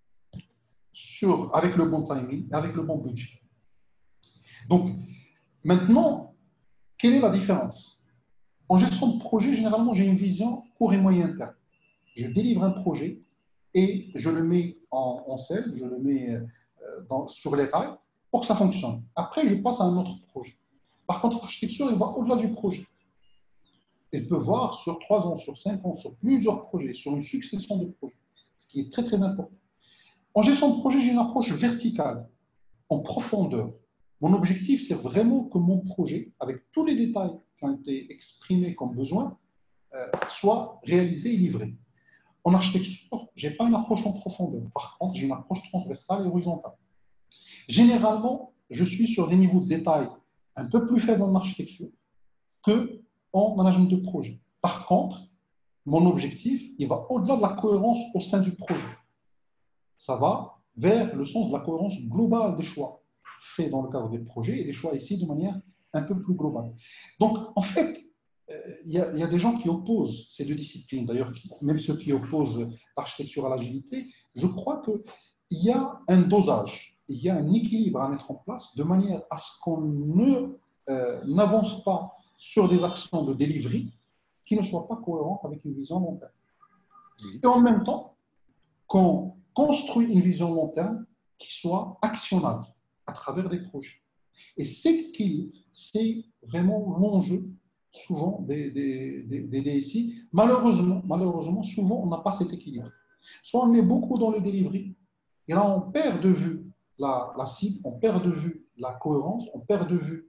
sur, avec le bon timing, avec le bon budget. Donc, maintenant, quelle est la différence? En gestion de projet, généralement, j'ai une vision court et moyen terme. Je délivre un projet et je le mets en, en selle, je le mets euh, dans, sur les rails pour que ça fonctionne. Après, je passe à un autre projet. Par contre, l'architecture, elle va au-delà du projet. Elle peut voir sur trois ans, sur cinq ans, sur plusieurs projets, sur une succession de projets, ce qui est très, très important. En gestion de projet, j'ai une approche verticale, en profondeur. Mon objectif, c'est vraiment que mon projet, avec tous les détails qui ont été exprimés comme besoin, euh, soit réalisé et livré. En architecture, je n'ai pas une approche en profondeur. Par contre, j'ai une approche transversale et horizontale. Généralement, je suis sur des niveaux de détail un peu plus faibles en architecture qu'en management de projet. Par contre, mon objectif, il va au-delà de la cohérence au sein du projet. Ça va vers le sens de la cohérence globale des choix faits dans le cadre des projets et des choix ici de manière un peu plus globale. Donc, en fait, il y, y a des gens qui opposent ces deux disciplines, d'ailleurs, même ceux qui opposent l'architecture à l'agilité, je crois qu'il y a un dosage, il y a un équilibre à mettre en place de manière à ce qu'on ne, euh, n'avance pas sur des actions de delivery qui ne soient pas cohérentes avec une vision long terme. Et en même temps, qu'on construit une vision long terme qui soit actionnable à travers des projets. Et cet équilibre, c'est vraiment l'enjeu souvent des, des, des, des D S I. Malheureusement, malheureusement, souvent, on n'a pas cet équilibre. Soit on est beaucoup dans le delivery, et là, on perd de vue la, la cible, on perd de vue la cohérence, on perd de vue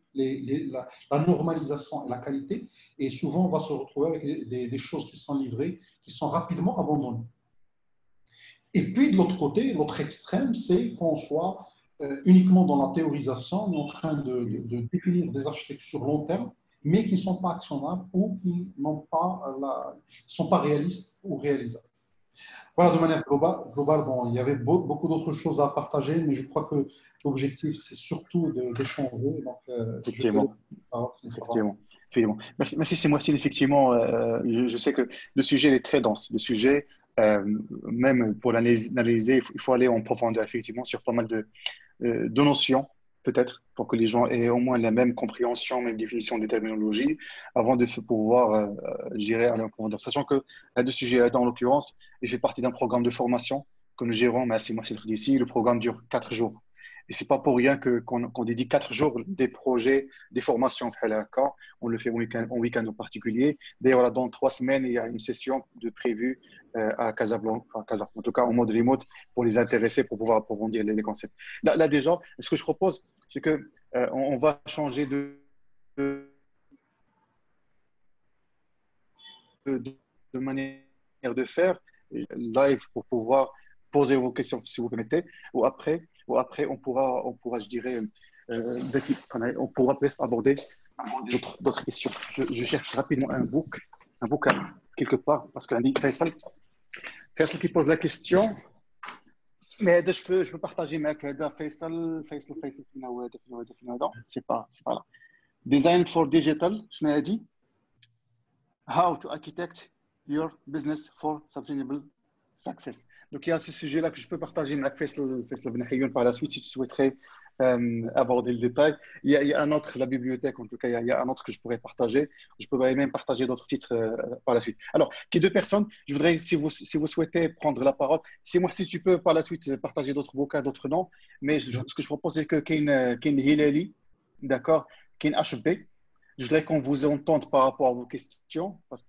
les, les, la, la normalisation et la qualité. Et souvent, on va se retrouver avec des, des, des choses qui sont livrées, qui sont rapidement abandonnées. Et puis, de l'autre côté, l'autre extrême, c'est qu'on soit euh, uniquement dans la théorisation, on est en train de, de, de définir des architectures long terme, mais qui ne sont pas actionnables ou qui n'ont pas la, sont pas réalistes ou réalisables. Voilà, de manière globale, globale bon, il y avait beau, beaucoup d'autres choses à partager, mais je crois que l'objectif, c'est surtout d'échanger. Donc, euh,
Effectivement. Effectivement. Effectivement. Merci, merci Simorsine. Effectivement, euh, je, je sais que le sujet est très dense. Le sujet, euh, même pour l'analyser, il faut, il faut aller en profondeur, effectivement, sur pas mal de, euh, de notions, peut-être, pour que les gens aient au moins la même compréhension, même définition des terminologies, avant de se pouvoir, euh, je dirais, aller en profondeur. Sachant que là, de sujet, en l'occurrence, il fait partie d'un programme de formation que nous gérons, mais c'est moi qui le ici. Le programme dure quatre jours. Et ce n'est pas pour rien que, qu'on, qu'on dédie quatre jours des projets, des formations. On le fait en week-end, en week-end en particulier. D'ailleurs, voilà, dans trois semaines, il y a une session de prévue euh, à Casablanca, enfin, Casablanca, en tout cas en mode remote, pour les intéresser, pour pouvoir approfondir les, les concepts. Là, là, déjà, ce que je propose, c'est qu'on euh, on va changer de, de, de, de manière de faire live pour pouvoir poser vos questions, si vous permettez, ou après, ou après on pourra, on pourra, je dirais, euh, on pourra aborder d'autres, d'autres questions. Je, je cherche rapidement un book, un bouquin quelque part, parce qu'un dit Faisal, Faisal qui pose la question, mais je peux, je peux partager avec Faisal, Faisal, Faisal, c'est pas, c'est pas là. Design for Digital, je m'ai dit, How to architect your business for sustainable success. Donc, il y a ce sujet-là que je peux partager avec Faisal Ben Hayoun par la suite si tu souhaiterais euh, aborder le détail. Il y, a, il y a un autre, la bibliothèque en tout cas, il y, a, il y a un autre que je pourrais partager. Je pourrais même partager d'autres titres euh, par la suite. Alors, qui est deux personnes, je voudrais, si vous, si vous souhaitez prendre la parole, c'est moi si tu peux par la suite partager d'autres bouquins, d'autres noms. Mais je, ce que je propose, c'est que Kane Hilali, d'accord, Kane H B. Je voudrais qu'on vous entende par rapport à vos questions, parce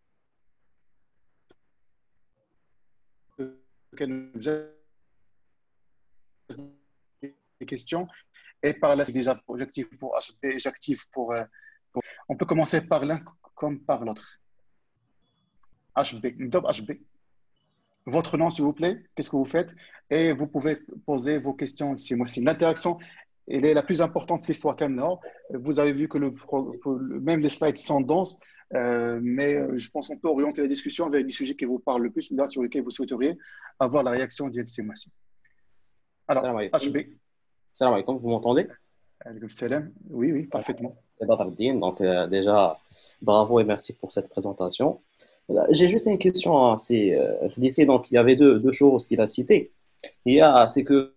que des questions. Et par là, c'est déjà j'active pour H B, j'active pour, pour. On peut commencer par l'un comme par l'autre. H B, H B. Votre nom, s'il vous plaît, qu'est-ce que vous faites? Et vous pouvez poser vos questions ici. Moi, c'est l'interaction. Elle est la plus importante de l'histoire Camna. Vous avez vu que le, même les slides sont denses, euh, mais je pense qu'on peut orienter la discussion vers des sujets qui vous parlent le plus, là sur lesquels vous souhaiteriez avoir la réaction d'Yed Semoissi. Alors, H B.
Salam alaikum, vous m'entendez?
Salam. Oui, oui, parfaitement.
Donc, euh, déjà, bravo et merci pour cette présentation. J'ai juste une question. Hein, c'est, euh, je disais, donc, il y avait deux, deux choses qu'il a citées. Il y a, c'est que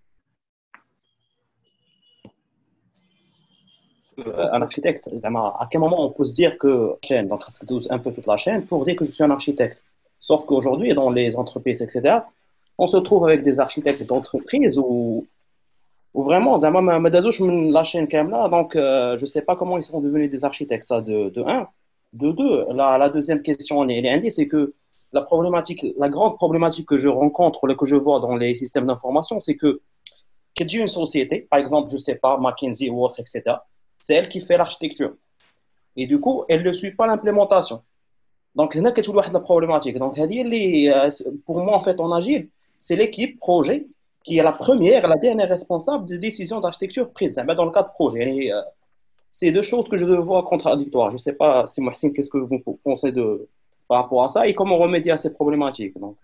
un architecte, à quel moment on peut se dire que la chaîne, donc ça se un peu toute la chaîne, pour dire que je suis un architecte. Sauf qu'aujourd'hui, dans les entreprises, et cetera, on se trouve avec des architectes d'entreprise où, où vraiment, la chaîne Kamla, donc euh, je ne sais pas comment ils sont devenus des architectes, ça de, de un. De deux, la, la deuxième question, elle est c'est que la problématique, la grande problématique que je rencontre, que je vois dans les systèmes d'information, c'est que qu'il y ait une société, par exemple, je ne sais pas, McKinsey ou autre, et cetera, c'est elle qui fait l'architecture. Et du coup, elle ne suit pas l'implémentation. Donc, c'est là qu'il y a la problématique. Donc, pour moi, en fait, en agile, c'est l'équipe projet qui est la première, la dernière responsable des décisions d'architecture prises dans le cas de projet. C'est deux choses que je vois contradictoires. Je ne sais pas, si Mohsin, qu'est-ce que vous pensez de, par rapport à ça et comment remédier à ces problématiques. Donc,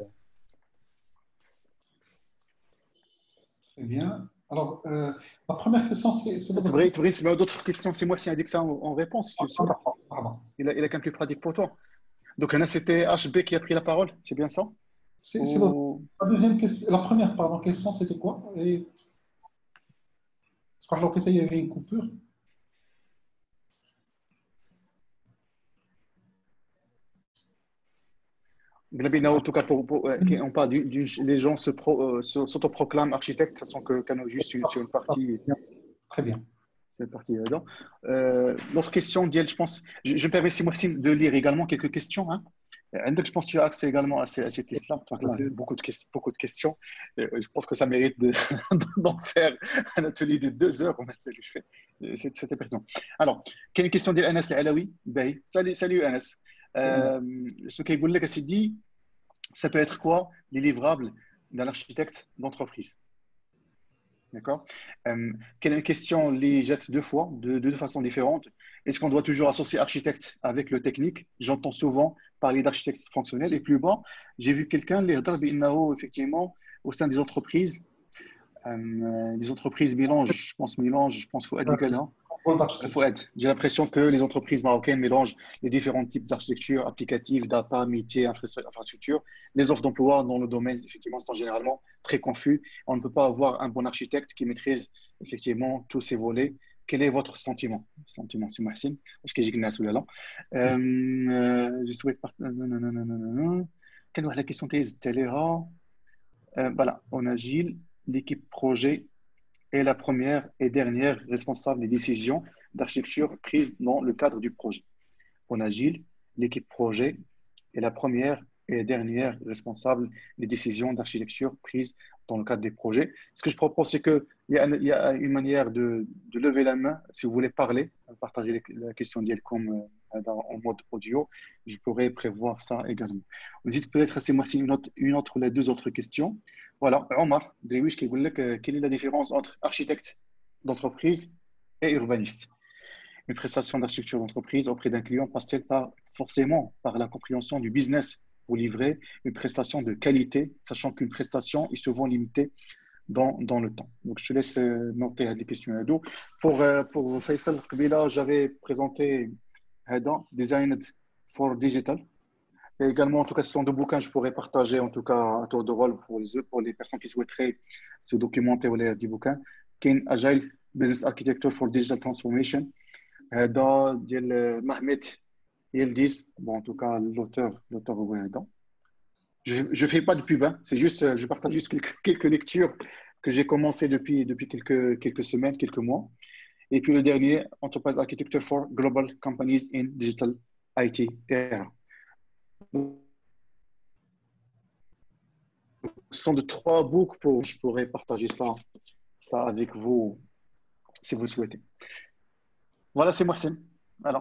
Très bien. Alors, euh, la première question, c'est...
Tu voudrais, tu voudrais d'autres questions, c'est moi qui indique ça en, en réponse. Si tu
ah, pardon.
Il a, il a qu'un plus pratique pour toi. Donc, là, c'était H B qui a pris la parole, c'est bien ça?
C'est, c'est Ou... la, deuxième question, la première pardon, question, c'était quoi? Et... Parce qu'alors, il y avait une coupure.
En tout cas, pour, pour, on parle d'une, d'une, les gens se pro, euh, s'autoproclament architectes, sachant que qu'on a juste une, sur une partie.
Très bien.
C'est partie là-dedans. Euh, l'autre question, Diel, je pense, je, je me permets si moi de lire également quelques questions. Hein. عندك, je pense que tu as accès également à, ces, à cette liste-là. Donc là, beaucoup de, beaucoup de questions. Et je pense que ça mérite de, d'en faire un atelier de deux heures. C'est ce que je fais. C'est, c'était pertinent. Alors, quelle est une question d'Anas Alaoui? Salut, salut Anas. Euh, ce qu'il voulait que c'est dit, ça peut être quoi les livrables d'un architecte d'entreprise? D'accord. Euh, quelle est une question les jette deux fois, de, de deux façons différentes. Est-ce qu'on doit toujours associer architecte avec le technique? J'entends souvent parler d'architecte fonctionnel. Et plus bas, j'ai vu quelqu'un, les effectivement, au sein des entreprises, euh, les entreprises mélangent, je pense mélange, je pense Fouad Likala. Fouad, j'ai l'impression que les entreprises marocaines mélangent les différents types d'architecture applicative, data, métier, infrastructure. Les offres d'emploi dans le domaine, effectivement, sont généralement très confus. On ne peut pas avoir un bon architecte qui maîtrise effectivement tous ces volets. Quel est votre sentiment? Sentiment, c'est Mohsin. Est-ce que j'ai une sous là? Je souhaite partager. Quelle est la question que euh, voilà, on a Gilles, l'équipe projet est la première et dernière responsable des décisions d'architecture prises dans le cadre du projet. On a Gilles, l'équipe projet est la première et dernière responsable des décisions d'architecture prises dans le cadre des projets. Ce que je propose, c'est qu'il y, y a une manière de, de lever la main. Si vous voulez parler, partager la question d'Yelcom en mode audio, je pourrais prévoir ça également. Vous dites peut-être, c'est moi une autre, une autre, les deux autres questions. Voilà, Omar Driwish qui voulait que quelle est la différence entre architecte d'entreprise et urbaniste? Une prestation d'architecture d'entreprise auprès d'un client passe-t-elle pas forcément par la compréhension du business pour livrer une prestation de qualité, sachant qu'une prestation est souvent limitée dans, dans le temps. Donc, je te laisse noter les questions à dos. Pour, pour Faisal Kbila, j'avais présenté Designed for Digital. Et également, en tout cas, ce sont deux bouquins que je pourrais partager, en tout cas, à tour de rôle pour les, pour les personnes qui souhaiteraient se documenter ou lire des bouquins. Ken Agile Business Architecture for Digital Transformation. هذا ديال Mahmet Yildiz, bon en tout cas l'auteur l'auteur je je fais pas de pub hein. C'est juste je partage juste quelques, quelques lectures que j'ai commencé depuis depuis quelques quelques semaines, quelques mois. Et puis le dernier, Enterprise Architecture for Global Companies in Digital I T Era. Ce sont de trois books pour je pourrais partager ça ça avec vous si vous le souhaitez. Voilà, c'est Mohsin. Alors,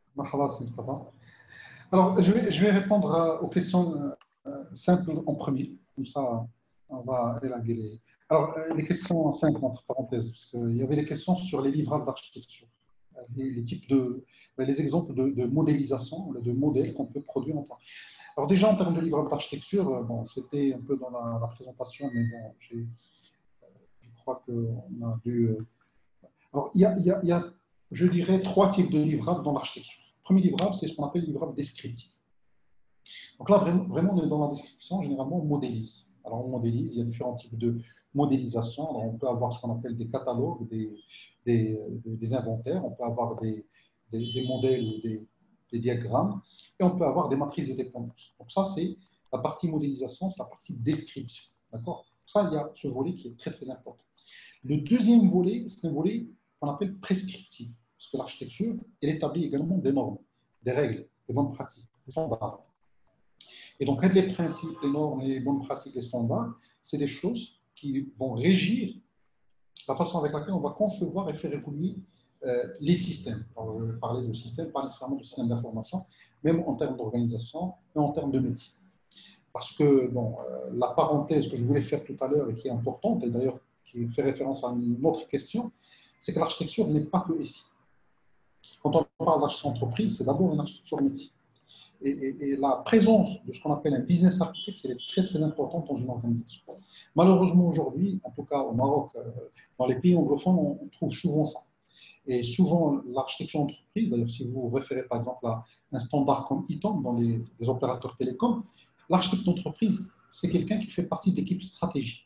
Alors je, vais, je vais répondre aux questions simples en premier, comme ça on va élaguer les. Alors, les questions simples, entre parenthèses, parce qu'il y avait des questions sur les livrables d'architecture, les, les types de, les exemples de, de modélisation, de modèles qu'on peut produire en temps. Alors déjà en termes de livrables d'architecture, bon, c'était un peu dans la, la présentation, mais bon, je crois qu'on a dû. Alors il y a, il y a, il y a je dirais, trois types de livrables dans l'architecture. Le premier livrable, c'est ce qu'on appelle le livrable descriptif. Donc là, vraiment, vraiment, on est dans la description, généralement, on modélise. Alors, on modélise, il y a différents types de modélisation. Alors, on peut avoir ce qu'on appelle des catalogues, des, des, des inventaires, on peut avoir des, des, des modèles ou des, des diagrammes, et on peut avoir des matrices de dépendance. Donc ça, c'est la partie modélisation, c'est la partie description. D'accord? Ça, il y a ce volet qui est très, très important. Le deuxième volet, c'est un volet qu'on appelle prescriptif, parce que l'architecture, elle établit également des normes, des règles, des bonnes pratiques, des standards. Et donc, les principes, les normes, les bonnes pratiques, les standards, c'est des choses qui vont régir la façon avec laquelle on va concevoir et faire évoluer euh, les systèmes. Alors, je vais parler de système, pas nécessairement de système d'information, même en termes d'organisation et en termes de métier. Parce que, bon, euh, la parenthèse que je voulais faire tout à l'heure et qui est importante, et d'ailleurs qui fait référence à une autre question, c'est que l'architecture n'est pas que ici. Quand on parle d'architecture entreprise, c'est d'abord une architecture métier. Et, et, et la présence de ce qu'on appelle un business architect, c'est très très importante dans une organisation. Malheureusement aujourd'hui, en tout cas au Maroc, euh, dans les pays anglophones, on, on trouve souvent ça. Et souvent l'architecture entreprise, d'ailleurs si vous vous référez par exemple à un standard comme I T O M dans les, les opérateurs télécoms, l'architecte d'entreprise, c'est quelqu'un qui fait partie de l'équipe stratégie.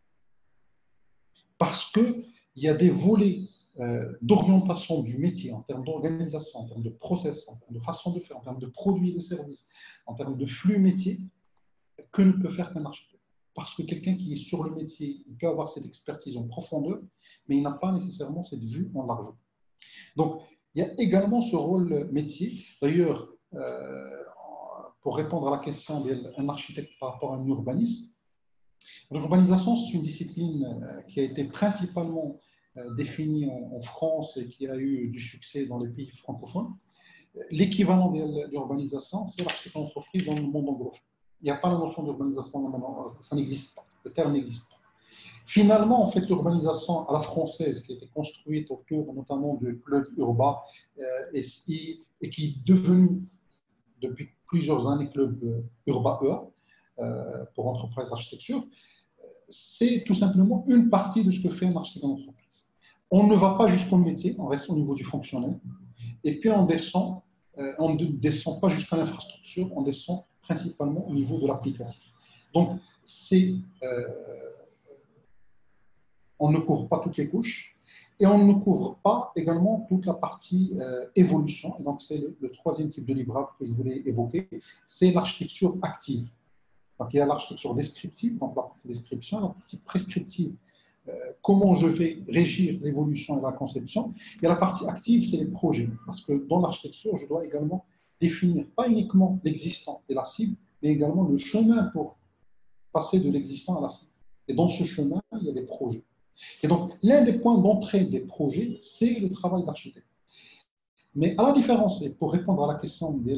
Parce qu'il y a des volets euh, d'orientation du métier en termes d'organisation, en termes de process, en termes de façon de faire, en termes de produits et de services, en termes de flux métier, que ne peut faire qu'un architecte. Parce que quelqu'un qui est sur le métier, il peut avoir cette expertise en profondeur, mais il n'a pas nécessairement cette vue en largeur. Donc, il y a également ce rôle métier. D'ailleurs, euh, pour répondre à la question d'un architecte par rapport à un urbaniste, l'urbanisation, c'est une discipline qui a été principalement définie en France et qui a eu du succès dans les pays francophones. L'équivalent de l'urbanisation, c'est l'architecture d'entreprise dans le monde anglophone. Il n'y a pas la notion d'urbanisation, ça n'existe pas, le terme n'existe pas. Finalement, en fait, l'urbanisation à la française, qui a été construite autour notamment du club urbain euh, et, et qui est devenu depuis plusieurs années club urbain E A euh, pour entreprise d'architecture, c'est tout simplement une partie de ce que fait un architecte d'entreprise. On ne va pas jusqu'au métier, on reste au niveau du fonctionnel, et puis on descend, euh, on ne descend pas jusqu'à l'infrastructure, on descend principalement au niveau de l'applicatif. Donc, c'est, euh, on ne couvre pas toutes les couches, et on ne couvre pas également toute la partie euh, évolution. Et donc, c'est le, le troisième type de livrable que je voulais évoquer, c'est l'architecture active. Donc, il y a l'architecture descriptive, donc la partie description, la partie prescriptive, euh, comment je vais régir l'évolution et la conception. Et la partie active, c'est les projets. Parce que dans l'architecture, je dois également définir pas uniquement l'existant et la cible, mais également le chemin pour passer de l'existant à la cible. Et dans ce chemin, il y a des projets. Et donc, l'un des points d'entrée des projets, c'est le travail d'architecte. Mais à la différence, et pour répondre à la question de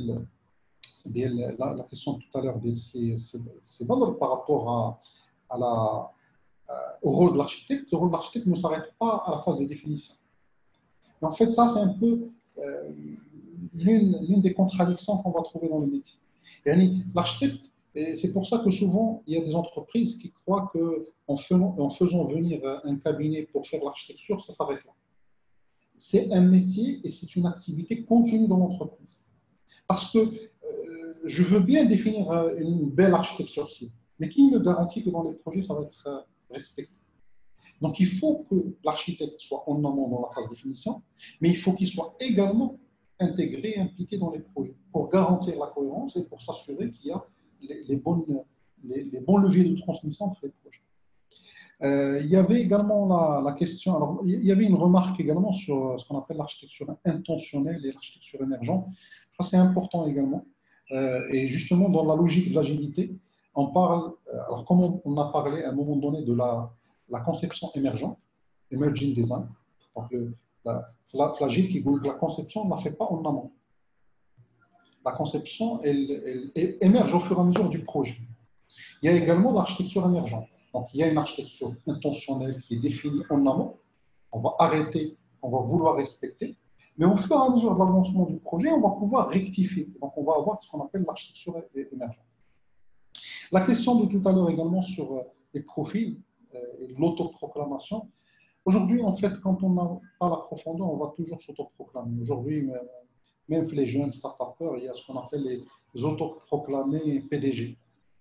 la, la question tout à l'heure, c'est par rapport à, à la, au rôle de l'architecte, le rôle de l'architecte ne s'arrête pas à la phase de définition. Et en fait, ça, c'est un peu euh, l'une des contradictions qu'on va trouver dans le métier. L'architecte, et c'est pour ça que souvent, il y a des entreprises qui croient qu'en faisant, en faisant venir un cabinet pour faire l'architecture, ça s'arrête là. C'est un métier et c'est une activité continue dans l'entreprise. Parce que euh, je veux bien définir une belle architecture cible, mais qui me garantit que dans les projets, ça va être respecté? Donc, il faut que l'architecte soit en amont dans la phase de définition, mais il faut qu'il soit également intégré et impliqué dans les projets pour garantir la cohérence et pour s'assurer qu'il y a les, les, bonnes, les, les bons leviers de transmission entre les projets. Euh, il y avait également la, la question, alors il y avait une remarque également sur ce qu'on appelle l'architecture intentionnelle et l'architecture émergente. Ça, c'est important également. Euh, et justement, dans la logique de l'agilité, on parle, alors comme on, on a parlé à un moment donné de la, la conception émergente, emerging design, donc le, la, la, l'agile qui dit que la conception, on ne la fait pas en amont. La conception, elle, elle, elle émerge au fur et à mesure du projet. Il y a également l'architecture émergente. Donc, il y a une architecture intentionnelle qui est définie en amont. On va arrêter, on va vouloir respecter. Mais au fur et à mesure de l'avancement du projet, on va pouvoir rectifier. Donc, on va avoir ce qu'on appelle l'architecture émergente. La question de tout à l'heure également sur les profils et l'autoproclamation. Aujourd'hui, en fait, quand on n'a pas la profondeur, on va toujours s'autoproclamer. Aujourd'hui, même les jeunes start-upers, il y a ce qu'on appelle les autoproclamés P D G.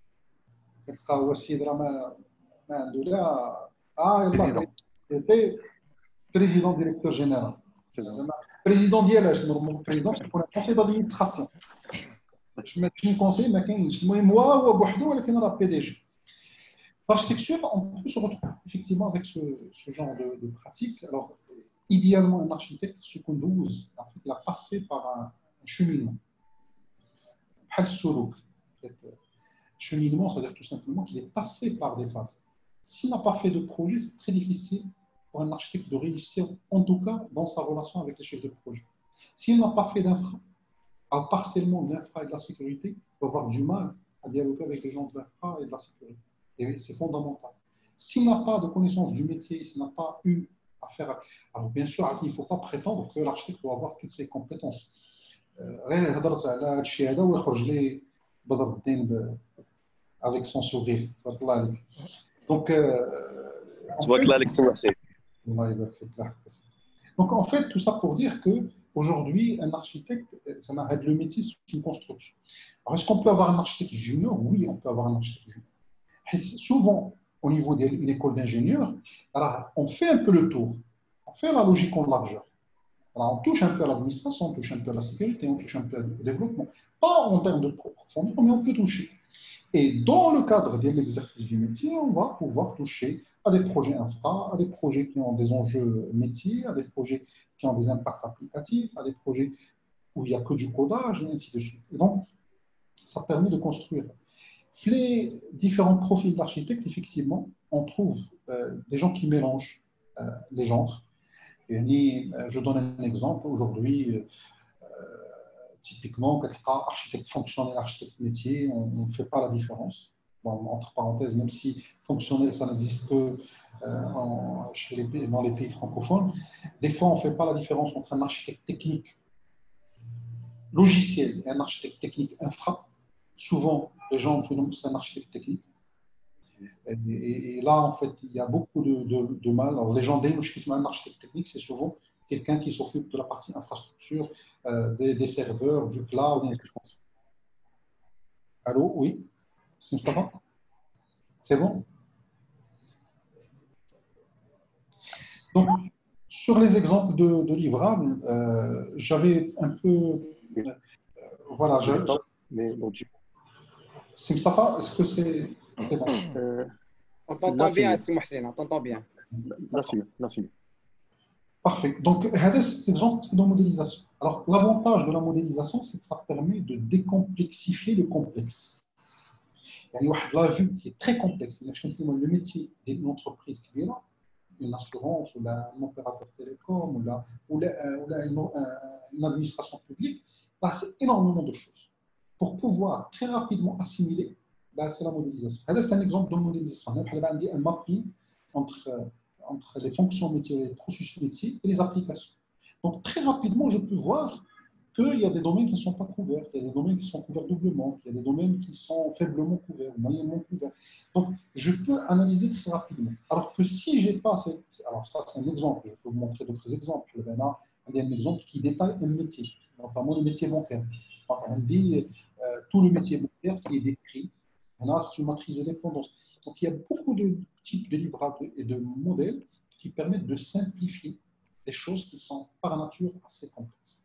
Ah, il président directeur général. Président ديال normalement président c'est pour un conseil d'administration. Je mets un conseil ما كاينش المهم هو هو بوحدو ولكن راه بي دي جي. L'architecture, on peut se retrouver effectivement avec ce, ce genre de, de pratique. Alors, idéalement, un architecte se conduise, en fait, il a passé par un, un cheminement. Cheminement, c'est-à-dire tout simplement qu'il est passé par des phases. S'il n'a pas fait de projet, c'est très difficile pour un architecte de réussir, en tout cas dans sa relation avec les chefs de projet. S'il n'a pas fait d'infra, à partiellement de l'infra et de la sécurité, il va avoir du mal à dialoguer avec les gens de l'infra et de la sécurité. Et c'est fondamental. S'il n'a pas de connaissance du métier, s'il n'a pas eu à faire... Alors bien sûr, il ne faut pas prétendre que l'architecte doit avoir toutes ses compétences. Avec son sourire. Donc, euh, en fait, donc, en fait, tout ça pour dire qu'aujourd'hui, un architecte, ça m'arrête le métier, c'est une construction. Alors, est-ce qu'on peut avoir un architecte junior? Oui, on peut avoir un architecte junior. Souvent, au niveau d'une école d'ingénieurs, on fait un peu le tour. On fait la logique en largeur. Alors, on touche un peu à l'administration, on touche un peu à la sécurité, on touche un peu au développement. Pas en termes de profondeur, mais on peut toucher. Et dans le cadre de l'exercice du métier, on va pouvoir toucher à des projets infra, à des projets qui ont des enjeux métiers, à des projets qui ont des impacts applicatifs, à des projets où il n'y a que du codage, et ainsi de suite. Et donc, ça permet de construire. Les différents profils d'architectes, effectivement, on trouve euh, des gens qui mélangent euh, les genres. Et, euh, je donne un exemple. Aujourd'hui, euh, typiquement, architecte fonctionnel, architecte métier, on ne fait pas la différence. Bon, entre parenthèses, même si fonctionnel, ça n'existe que euh, en, chez les pays, dans les pays francophones, des fois, on ne fait pas la différence entre un architecte technique logiciel et un architecte technique infra. Souvent, les gens font c'est un architecte technique. Et, et, et là, en fait, il y a beaucoup de, de, de mal. Alors, les gens disent que un architecte technique, c'est souvent quelqu'un qui s'occupe de la partie infrastructure, euh, des, des serveurs, du cloud. Allô, oui, c'est Mustafa? C'est bon? Donc, sur les exemples de, de livrables, euh, j'avais un peu. Euh, voilà, je, c'est Mustafa, est-ce que c'est bon?
euh, On t'entend bien, c'est Mohsin, on t'entend bien.
Là, c'est mieux. Là, c'est mieux.
Parfait. Donc, c'est exemple de modélisation. Alors, l'avantage de la modélisation, c'est que ça permet de décomplexifier le complexe. Il y a une vue qui est très complexe. Le métier d'une entreprise qui est là, une assurance, ou là, un opérateur télécom, ou, là, ou, là, ou là, une, une administration publique, là, c'est énormément de choses. Pour pouvoir très rapidement assimiler, là, c'est la modélisation. C'est un exemple de modélisation. On a un mapping entre, entre les fonctions métiers, les processus métiers et les applications. Donc, très rapidement, je peux voir qu'il y a des domaines qui ne sont pas couverts, qu'il y a des domaines qui sont couverts doublement, qu'il y a des domaines qui sont faiblement couverts, moyennement couverts. Donc, je peux analyser très rapidement. Alors que si je n'ai pas... Alors ça, c'est un exemple. Je peux vous montrer d'autres exemples. Il y a un exemple qui détaille un métier, notamment le métier bancaire. Donc, on dit euh, tout le métier bancaire qui est décrit. On a une matrice de dépendance. Donc, il y a beaucoup de types de livrables et de modèles qui permettent de simplifier des choses qui sont par nature assez complexes.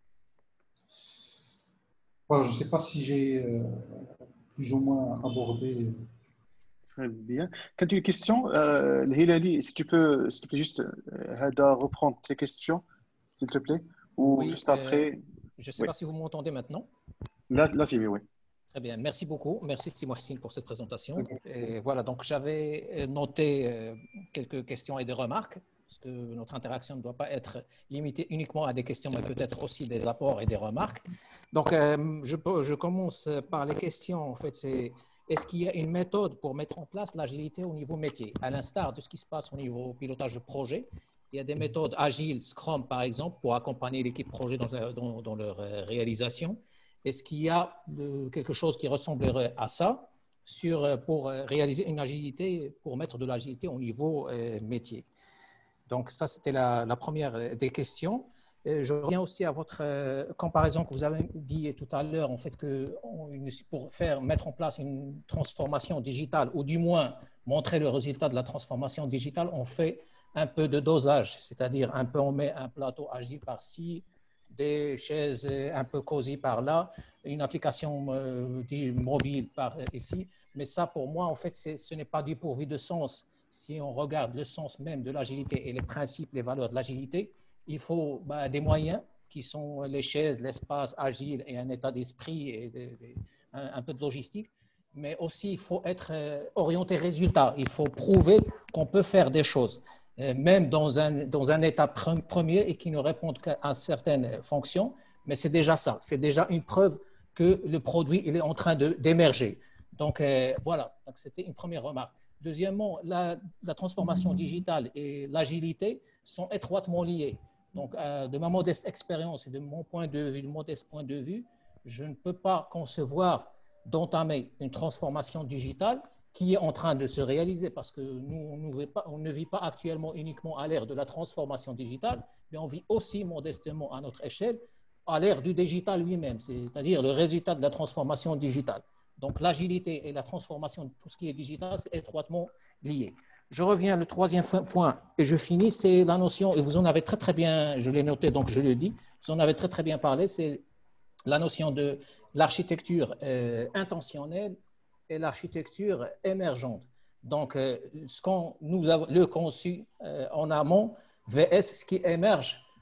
Voilà, je ne sais pas si j'ai euh, plus ou moins abordé.
Très bien. Quand tu as une question, euh, Hilali, si tu peux, s'il te plaît, juste euh, reprendre tes questions, s'il te plaît, ou
oui,
juste après.
Euh, je ne sais
oui.
pas si vous m'entendez maintenant.
Là, là c'est mieux, oui.
Très bien, merci beaucoup. Merci Sidi Mohsin pour cette présentation. Et voilà, donc j'avais noté euh, quelques questions et des remarques, parce que notre interaction ne doit pas être limitée uniquement à des questions, mais peut-être aussi des apports et des remarques. Donc, euh, je, je commence par les questions. En fait, c'est est-ce qu'il y a une méthode pour mettre en place l'agilité au niveau métier, à l'instar de ce qui se passe au niveau pilotage de projet? Il y a des méthodes agiles, Scrum par exemple, pour accompagner l'équipe projet dans, dans, dans leur réalisation. Est-ce qu'il y a de, quelque chose qui ressemblerait à ça sur, pour réaliser une agilité, pour mettre de l'agilité au niveau euh, métier? Donc, ça, c'était la, la première des questions. Et je reviens aussi à votre euh, comparaison que vous avez dit tout à l'heure, en fait, que on, pour faire, mettre en place une transformation digitale, ou du moins montrer le résultat de la transformation digitale, on fait un peu de dosage, c'est-à-dire un peu, on met un plateau agile par-ci, des chaises un peu cosy par là, une application euh, mobile par ici. Mais ça, pour moi, en fait, ce n'est pas dépourvu de sens. Si on regarde le sens même de l'agilité et les principes, les valeurs de l'agilité, il faut bah, des moyens qui sont les chaises, l'espace agile et un état d'esprit et de, de, un, un peu de logistique. Mais aussi, il faut être euh, orienté résultat. Il faut prouver qu'on peut faire des choses, euh, même dans un, dans un état premier et qui ne répond qu'à certaines fonctions. Mais c'est déjà ça. C'est déjà une preuve que le produit il est en train d'émerger. Donc, euh, voilà. Donc, c'était une première remarque. Deuxièmement, la, la transformation digitale et l'agilité sont étroitement liées. Donc, euh, de ma modeste expérience et de mon point de vue, de mon modeste point de vue, je ne peux pas concevoir d'entamer une transformation digitale qui est en train de se réaliser parce que nous, on ne vit pas, on ne vit pas actuellement uniquement à l'ère de la transformation digitale, mais on vit aussi modestement à notre échelle à l'ère du digital lui-même, c'est-à-dire le résultat de la transformation digitale. Donc, l'agilité et la transformation de tout ce qui est digital, c'est étroitement lié. Je reviens au troisième point et je finis, c'est la notion, et vous en avez très très bien, je l'ai noté donc je le dis, vous en avez très très bien parlé, c'est la notion de l'architecture euh, intentionnelle et l'architecture émergente. Donc, euh, ce qu'on nous a le conçu euh, en amont, V S ce qui émerge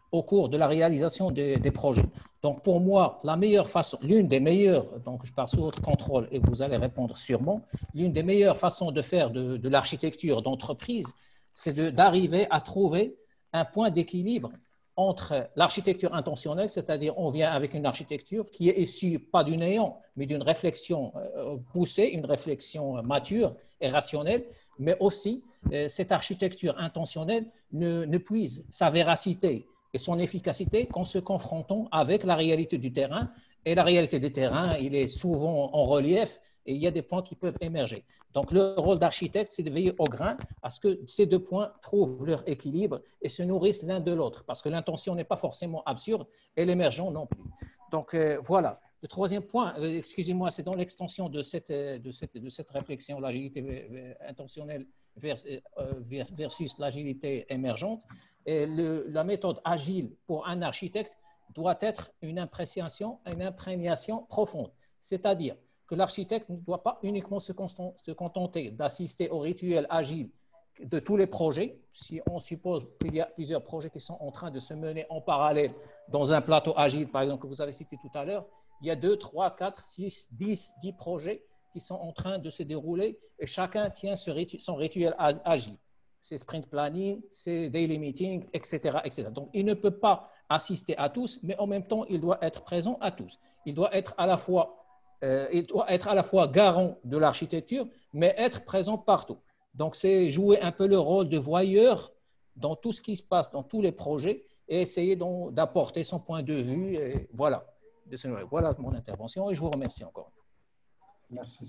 au cours de la réalisation des, des projets. Donc, pour moi, la meilleure façon, l'une des meilleures, donc je parle sous votre contrôle et vous allez répondre sûrement, l'une des meilleures façons de faire de, de l'architecture d'entreprise, c'est d'arriver à trouver un point d'équilibre entre l'architecture intentionnelle, c'est-à-dire on vient avec une architecture qui est issue pas du néant, mais d'une réflexion poussée, une réflexion mature et rationnelle, mais aussi cette architecture intentionnelle ne, ne puise sa véracité et son efficacité qu'en se confrontant avec la réalité du terrain. Et la réalité du terrain, il est souvent en relief et il y a des points qui peuvent émerger. Donc, le rôle d'architecte, c'est de veiller au grain à ce que ces deux points trouvent leur équilibre et se nourrissent l'un de l'autre, parce que l'intention n'est pas forcément absurde et l'émergent non plus. Donc, euh, voilà. Le troisième point, euh, excusez-moi, c'est dans l'extension de cette, de cette, de cette réflexion, l'agilité intentionnelle versus l'agilité émergente. Et le, la méthode agile pour un architecte doit être une imprégnation, une imprégnation profonde, c'est-à-dire que l'architecte ne doit pas uniquement se contenter d'assister au rituel agile de tous les projets. Si on suppose qu'il y a plusieurs projets qui sont en train de se mener en parallèle dans un plateau agile, par exemple, que vous avez cité tout à l'heure, il y a deux, trois, quatre, six, dix, dix projets qui sont en train de se dérouler et chacun tient son rituel agile. C'est sprint planning, c'est daily meeting, et cetera, et cetera. Donc, il ne peut pas assister à tous, mais en même temps, il doit être présent à tous. Il doit être à la fois Euh, il doit être à la fois garant de l'architecture, mais être présent partout. Donc, c'est jouer un peu le rôle de voyeur dans tout ce qui se passe, dans tous les projets, et essayer d'apporter son point de vue. Et voilà. Voilà mon intervention, et je vous remercie encore.
Merci.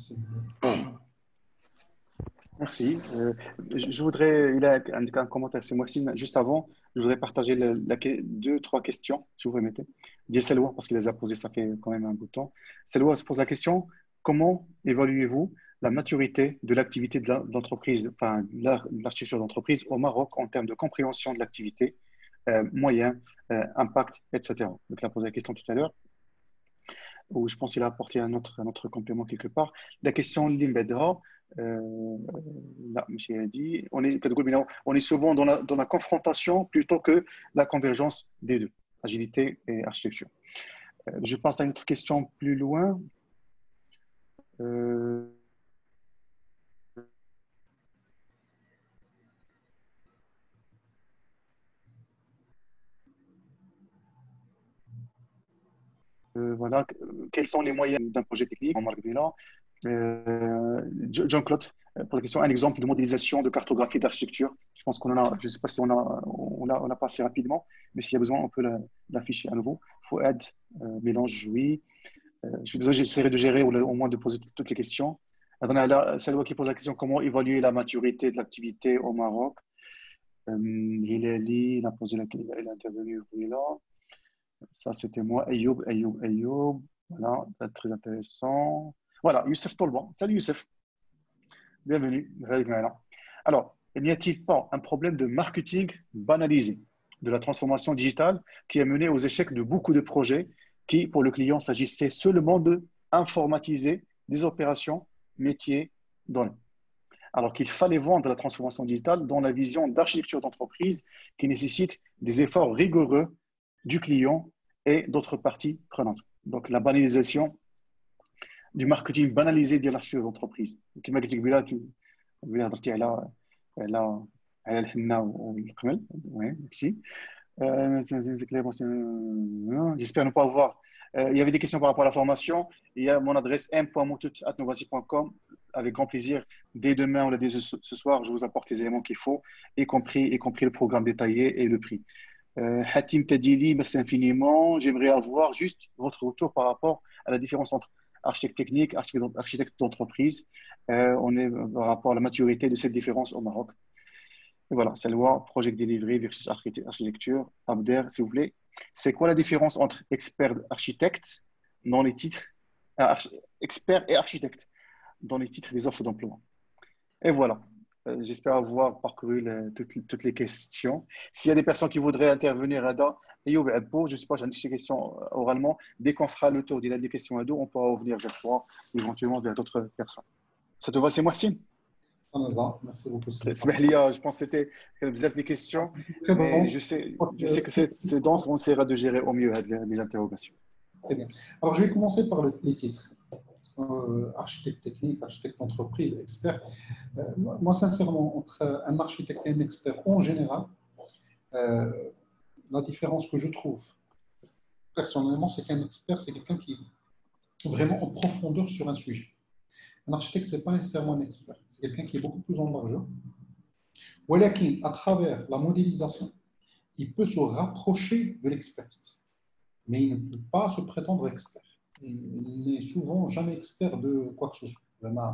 Merci. Euh, je, je voudrais, il a un, un commentaire, c'est moi aussi, juste avant, je voudrais partager la, la, deux, trois questions, si vous permettez. Dis Selwa, parce qu'il les a posées, ça fait quand même un bout de temps. Selwa se pose la question, comment évaluez-vous la maturité de l'activité de l'entreprise, la, enfin, l'architecture d'entreprise au Maroc en termes de compréhension de l'activité, euh, moyens, euh, impact, et cetera. Donc, il a posé la question tout à l'heure, où je pense qu'il a apporté un autre, un autre complément quelque part. La question Limbedra, Euh, là, monsieur a dit, on est, on est souvent dans la, dans la confrontation plutôt que la convergence des deux, agilité et architecture. Euh, je passe à une autre question plus loin. Euh, euh, voilà, quels sont les moyens d'un projet technique en marque là. Euh, Jean-Claude pose la question, un exemple de modélisation de cartographie d'architecture. Je pense qu'on en a, je ne sais pas si on a, on a, on a passé rapidement, mais s'il y a besoin, on peut l'afficher à nouveau. Fouad, euh, mélange, oui. Euh, je suis désolé, j'essaierai de gérer ou au moins de poser toutes les questions. C'est lui qui pose la question, comment évaluer la maturité de l'activité au Maroc. Euh, Hilali, il a posé la question, il est intervenu, oui, là. Ça, c'était moi. Ayoub, Ayoub, Ayoub. Voilà, très intéressant. Voilà, Youssef Tolban. Salut Youssef. Bienvenue. Alors, n'y a-t-il pas un problème de marketing banalisé de la transformation digitale qui a mené aux échecs de beaucoup de projets qui, pour le client, s'agissait seulement de informatiser des opérations métiers donnés, alors qu'il fallait vendre la transformation digitale dans la vision d'architecture d'entreprise qui nécessite des efforts rigoureux du client et d'autres parties prenantes. Donc, la banalisation du marketing banalisé de l'architecture d'entreprise. Qui m'a dit que là, tu هضرتي على على على الحنه والقمل. Oui, merci. Euh, J'espère ne pas avoir. Euh, il y avait des questions par rapport à la formation. Il y a mon adresse m point moutout arobase novasi point com. Avec grand plaisir, dès demain ou dès ce soir, je vous apporte les éléments qu'il faut, y compris, y compris le programme détaillé et le prix. Euh, Hatim Tadili, merci infiniment. J'aimerais avoir juste votre retour par rapport à la différence entre architecte technique, architecte d'entreprise. Euh, on est par rapport à la maturité de cette différence au Maroc. Et voilà, Salwa, Project Delivery versus architecture. Abder, s'il vous plaît. C'est quoi la différence entre expert architecte dans les titres, euh, expert et architecte dans les titres des offres d'emploi? Et voilà. Euh, J'espère avoir parcouru les, toutes, toutes les questions. S'il y a des personnes qui voudraient intervenir, Ada, je ne sais pas, j'ai des questions oralement. Dès qu'on fera le tour des questions à dos, on pourra revenir vers toi, éventuellement vers d'autres personnes. Ça te va, c'est Mohsin?
Ça me va. Merci beaucoup.
اسمح لي, je pense que c'était بزاف des questions,
Très
mais
bon.
je sais, je sais que c'est c'est dense, on essaiera de gérer au mieux les interrogations.
Très bien. Alors, je vais commencer par le, les titres. Euh, architecte technique, architecte d'entreprise, expert. Euh, moi, sincèrement, entre un architecte et un expert en général, euh, la différence que je trouve personnellement, c'est qu'un expert, c'est quelqu'un qui est vraiment en profondeur sur un sujet. Un architecte, ce n'est pas nécessairement un expert, c'est quelqu'un qui est beaucoup plus en largeur. Voilà qui, à travers la modélisation, il peut se rapprocher de l'expertise, mais il ne peut pas se prétendre expert. Il n'est souvent jamais expert de quoi que ce soit. Vraiment.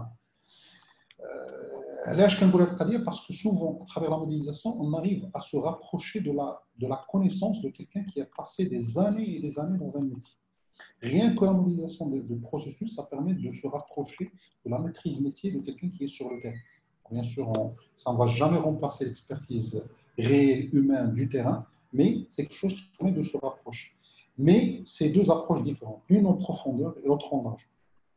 Euh, là, je peux dire parce que souvent, à travers la modélisation, on arrive à se rapprocher de la, de la connaissance de quelqu'un qui a passé des années et des années dans un métier. Rien que la modélisation du processus, ça permet de se rapprocher de la maîtrise métier de quelqu'un qui est sur le terrain. Bien sûr, on, ça ne va jamais remplacer l'expertise réelle, humaine du terrain, mais c'est quelque chose qui permet de se rapprocher. Mais c'est deux approches différentes, une en profondeur et l'autre en large.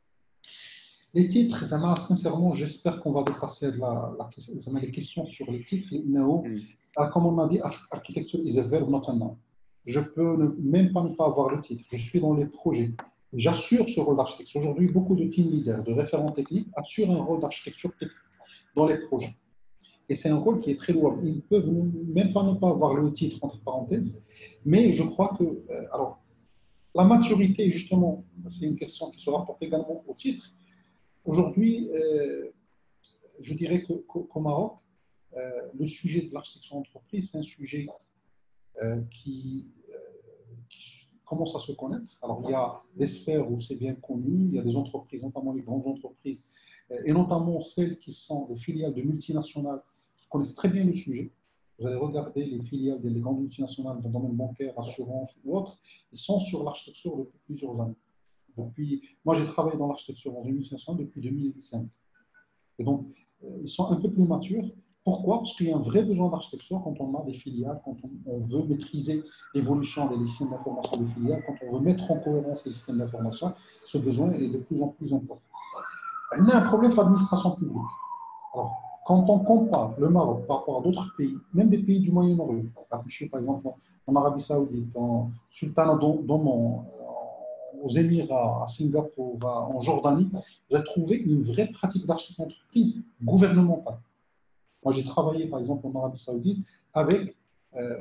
Les titres, ça m'a, sincèrement, j'espère qu'on va dépasser la, la, les questions sur les titres. Mm. Comme on a dit, architecture is a verb, not a noun. Je peux ne, même pas ne pas avoir le titre. Je suis dans les projets. J'assure ce rôle d'architecture. Aujourd'hui, beaucoup de team leaders, de référents techniques assurent un rôle d'architecture technique dans les projets. Et c'est un rôle qui est très louable. Ils ne peuvent même pas ne pas avoir le titre, entre parenthèses. Mais je crois que, euh, alors, la maturité, justement, c'est une question qui se rapporte également au titre. Aujourd'hui, euh, je dirais qu'au qu'au Maroc, euh, le sujet de l'architecture d'entreprise, c'est un sujet euh, qui, euh, qui commence à se connaître. Alors, il y a des sphères où c'est bien connu, il y a des entreprises, notamment les grandes entreprises, euh, et notamment celles qui sont des filiales de multinationales, qui connaissent très bien le sujet. Vous allez regarder les filiales des grandes multinationales dans le domaine bancaire, assurance ou autre, ils sont sur l'architecture depuis plusieurs années. Depuis, moi, j'ai travaillé dans l'architecture dans une multinationale depuis deux mille cinq. Et donc, euh, ils sont un peu plus matures. Pourquoi? Parce qu'il y a un vrai besoin d'architecture quand on a des filiales, quand on, on veut maîtriser l'évolution des systèmes d'information des filiales, quand on veut mettre en cohérence les systèmes d'information, ce besoin est de plus en plus important. Il y a un problème sur l'administration publique. Alors, quand on compare le Maroc par rapport à d'autres pays, même des pays du Moyen-Orient, par exemple en Arabie Saoudite, en Sultanat d'Oman, aux Émirats, à Singapour, en Jordanie, j'ai trouvé une vraie pratique d'architecture d'entreprise gouvernementale. Moi, j'ai travaillé, par exemple, en Arabie Saoudite avec euh,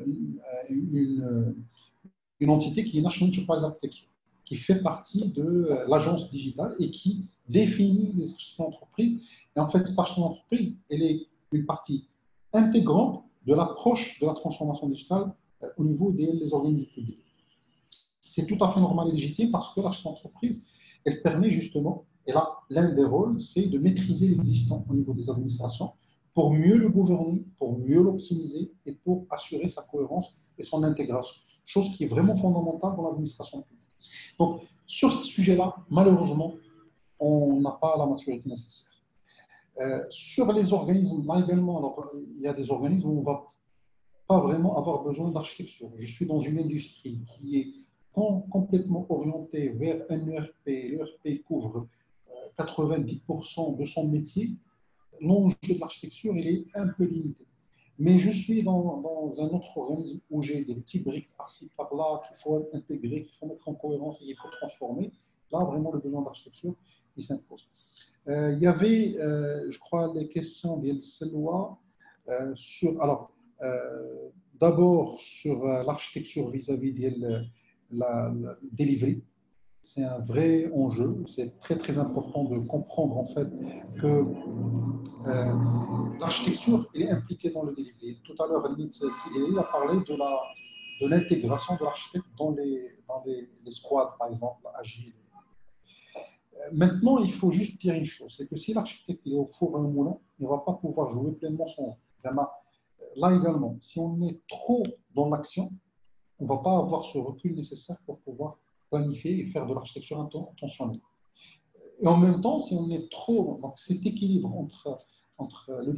une, une entité qui est National Enterprise Architecture, qui fait partie de euh, l'agence digitale et qui définit les architectures d'entreprise. Et en fait, cette architecture d'entreprise, elle est une partie intégrante de l'approche de la transformation digitale euh, au niveau des les organismes publics. C'est tout à fait normal et légitime parce que l'architecture d'entreprise, elle permet justement, et là, l'un des rôles, c'est de maîtriser l'existant au niveau des administrations pour mieux le gouverner, pour mieux l'optimiser et pour assurer sa cohérence et son intégration. Chose qui est vraiment fondamentale dans l'administration publique. Donc, sur ce sujet-là, malheureusement, on n'a pas la maturité nécessaire. Euh, sur les organismes, là également, alors, il y a des organismes où on ne va pas vraiment avoir besoin d'architecture. Je suis dans une industrie qui est complètement orientée vers un E R P. L'E R P couvre quatre-vingt-dix pour cent de son métier. L'enjeu de l'architecture, il est un peu limité. Mais je suis dans, dans un autre organisme où j'ai des petits briques par-ci, par-là, qu'il faut intégrer, qu'il faut mettre en cohérence et qu'il faut transformer. Là, vraiment, le besoin d'architecture, il s'impose. Euh, il y avait, euh, je crois, les questions d'El-Selwa euh, sur. Alors, euh, d'abord, sur euh, l'architecture vis-à-vis de la, la delivery. C'est un vrai enjeu. C'est très, très important de comprendre, en fait, que Euh, l'architecture est impliquée dans le delivery. Tout à l'heure, il a parlé de, la, de l'intégration de l'architecte dans les, dans les, les squads, par exemple, agiles. Euh, maintenant, il faut juste dire une chose, c'est que si l'architecte est au four et au moulin, il ne va pas pouvoir jouer pleinement son rôle. Là également, si on est trop dans l'action, on ne va pas avoir ce recul nécessaire pour pouvoir planifier et faire de l'architecture intentionnelle. Et en même temps, si on est trop, donc cet équilibre entre, entre le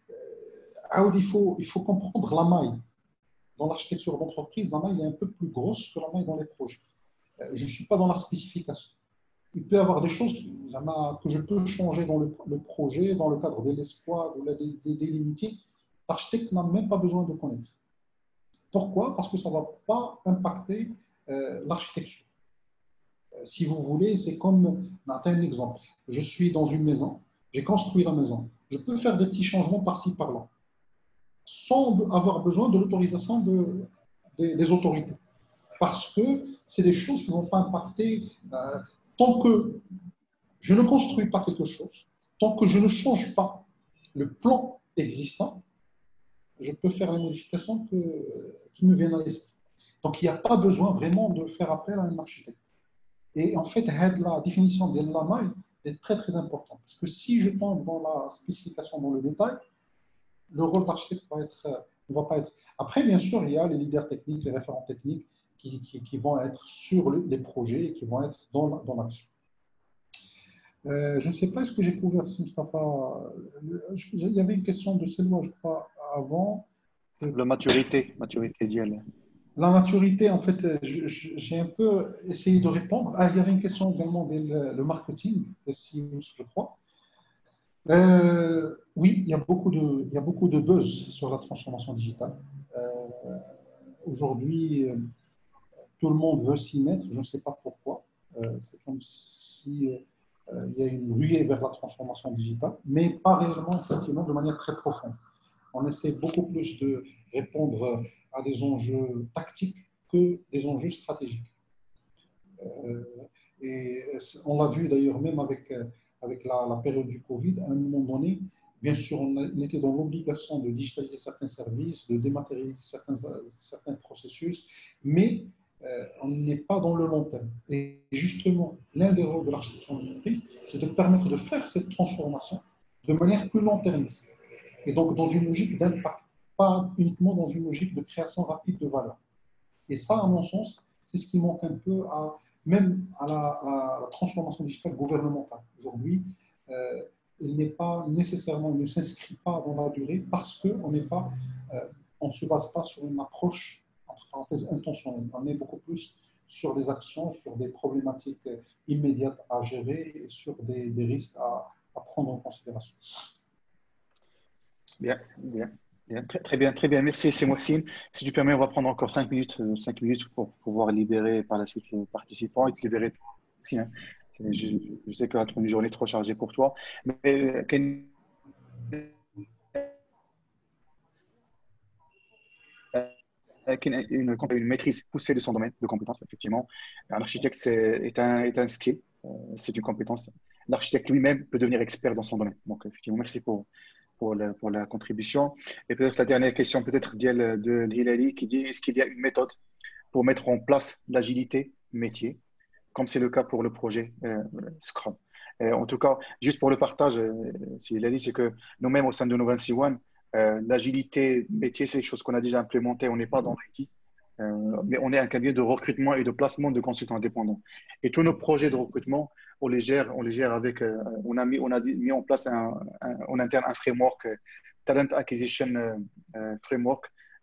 euh, il, faut, il faut comprendre la maille. Dans l'architecture d'entreprise, la maille est un peu plus grosse que la maille dans les projets. Euh, je ne suis pas dans la spécification. il peut y avoir des choses que je peux changer dans le, le projet, dans le cadre de l'espoir ou des, des, des limites. L'architecte n'a même pas besoin de connaître. Pourquoi? Parce que ça ne va pas impacter euh, l'architecture. Euh, si vous voulez, c'est comme, un exemple. Je suis dans une maison, j'ai construit la maison. Je peux faire des petits changements par-ci, par-là, sans avoir besoin de l'autorisation de, de, des autorités. Parce que c'est des choses qui ne vont pas impacter euh, tant que je ne construis pas quelque chose, tant que je ne change pas le plan existant, je peux faire les modifications que, qui me viennent à l'esprit. Donc, il n'y a pas besoin vraiment de faire appel à un architecte. Et en fait, la définition de l'A M I est très, très importante. Parce que si je tombe dans la spécification, dans le détail, le rôle d'architecte va être, ne va pas être. Après, bien sûr, il y a les leaders techniques, les référents techniques qui, qui, qui vont être sur les projets et qui vont être dans, dans l'action. Euh, je ne sais pas, est-ce que j'ai couvert, Mustafa? Il y avait une question de Selwa, je crois, avant.
La maturité, maturité d'I
La maturité, en fait, j'ai un peu essayé de répondre. Ah, il y avait une question également de le marketing, je crois. Euh, oui, il y, a beaucoup de, il y a beaucoup de buzz sur la transformation digitale. Euh, Aujourd'hui, tout le monde veut s'y mettre, je ne sais pas pourquoi. Euh, C'est comme si euh, il y a une ruée vers la transformation digitale, mais pas réellement, effectivement, de manière très profonde. On essaie beaucoup plus de répondre à des enjeux tactiques que des enjeux stratégiques. Euh, et on l'a vu d'ailleurs même avec, avec la, la période du Covid, à un moment donné, bien sûr, on était dans l'obligation de digitaliser certains services, de dématérialiser certains, certains processus, mais euh, on n'est pas dans le long terme. Et justement, l'un des rôles de l'architecture d'entreprise, c'est de permettre de faire cette transformation de manière plus long-termiste. Et donc, dans une logique d'impact, pas uniquement dans une logique de création rapide de valeur. Et ça, à mon sens, c'est ce qui manque un peu à, même à la, à la transformation digitale gouvernementale. Aujourd'hui, euh, il n'est pas nécessairement, il ne s'inscrit pas dans la durée parce qu'on n'est pas, euh, on ne se base pas sur une approche, entre parenthèses, intentionnelle. On est beaucoup plus sur des actions, sur des problématiques immédiates à gérer et sur des, des risques à, à prendre en considération.
Bien, bien, bien. Très, très bien, très bien. Merci, c'est Mohsin. Si tu permets, on va prendre encore cinq minutes, euh, cinq minutes pour pouvoir libérer par la suite les participants et te libérer toi aussi. Hein. Je, je sais que tu as une journée trop chargée pour toi. Mais euh, une, une, une maîtrise poussée de son domaine de compétences, effectivement. Un architecte c'est, est, un, est un skill, euh, c'est une compétence. L'architecte lui-même peut devenir expert dans son domaine. Donc, effectivement, merci pour. Pour la, pour la contribution. Et peut-être la dernière question, peut-être de Hilali, qui dit est-ce qu'il y a une méthode pour mettre en place l'agilité métier, comme c'est le cas pour le projet euh, Scrum. Et en tout cas, juste pour le partage, euh, c'est Hilali, c'est que nous-mêmes au sein de Novinci One, euh, l'agilité métier, c'est quelque chose qu'on a déjà implémenté. On n'est pas dans l'I T, euh, mais on est un cabinet de recrutement et de placement de consultants indépendants. Et tous nos projets de recrutement, on les gère, on les gère avec, euh, on a mis, on a mis en place un, un, en interne un framework, euh, Talent Acquisition euh, Framework.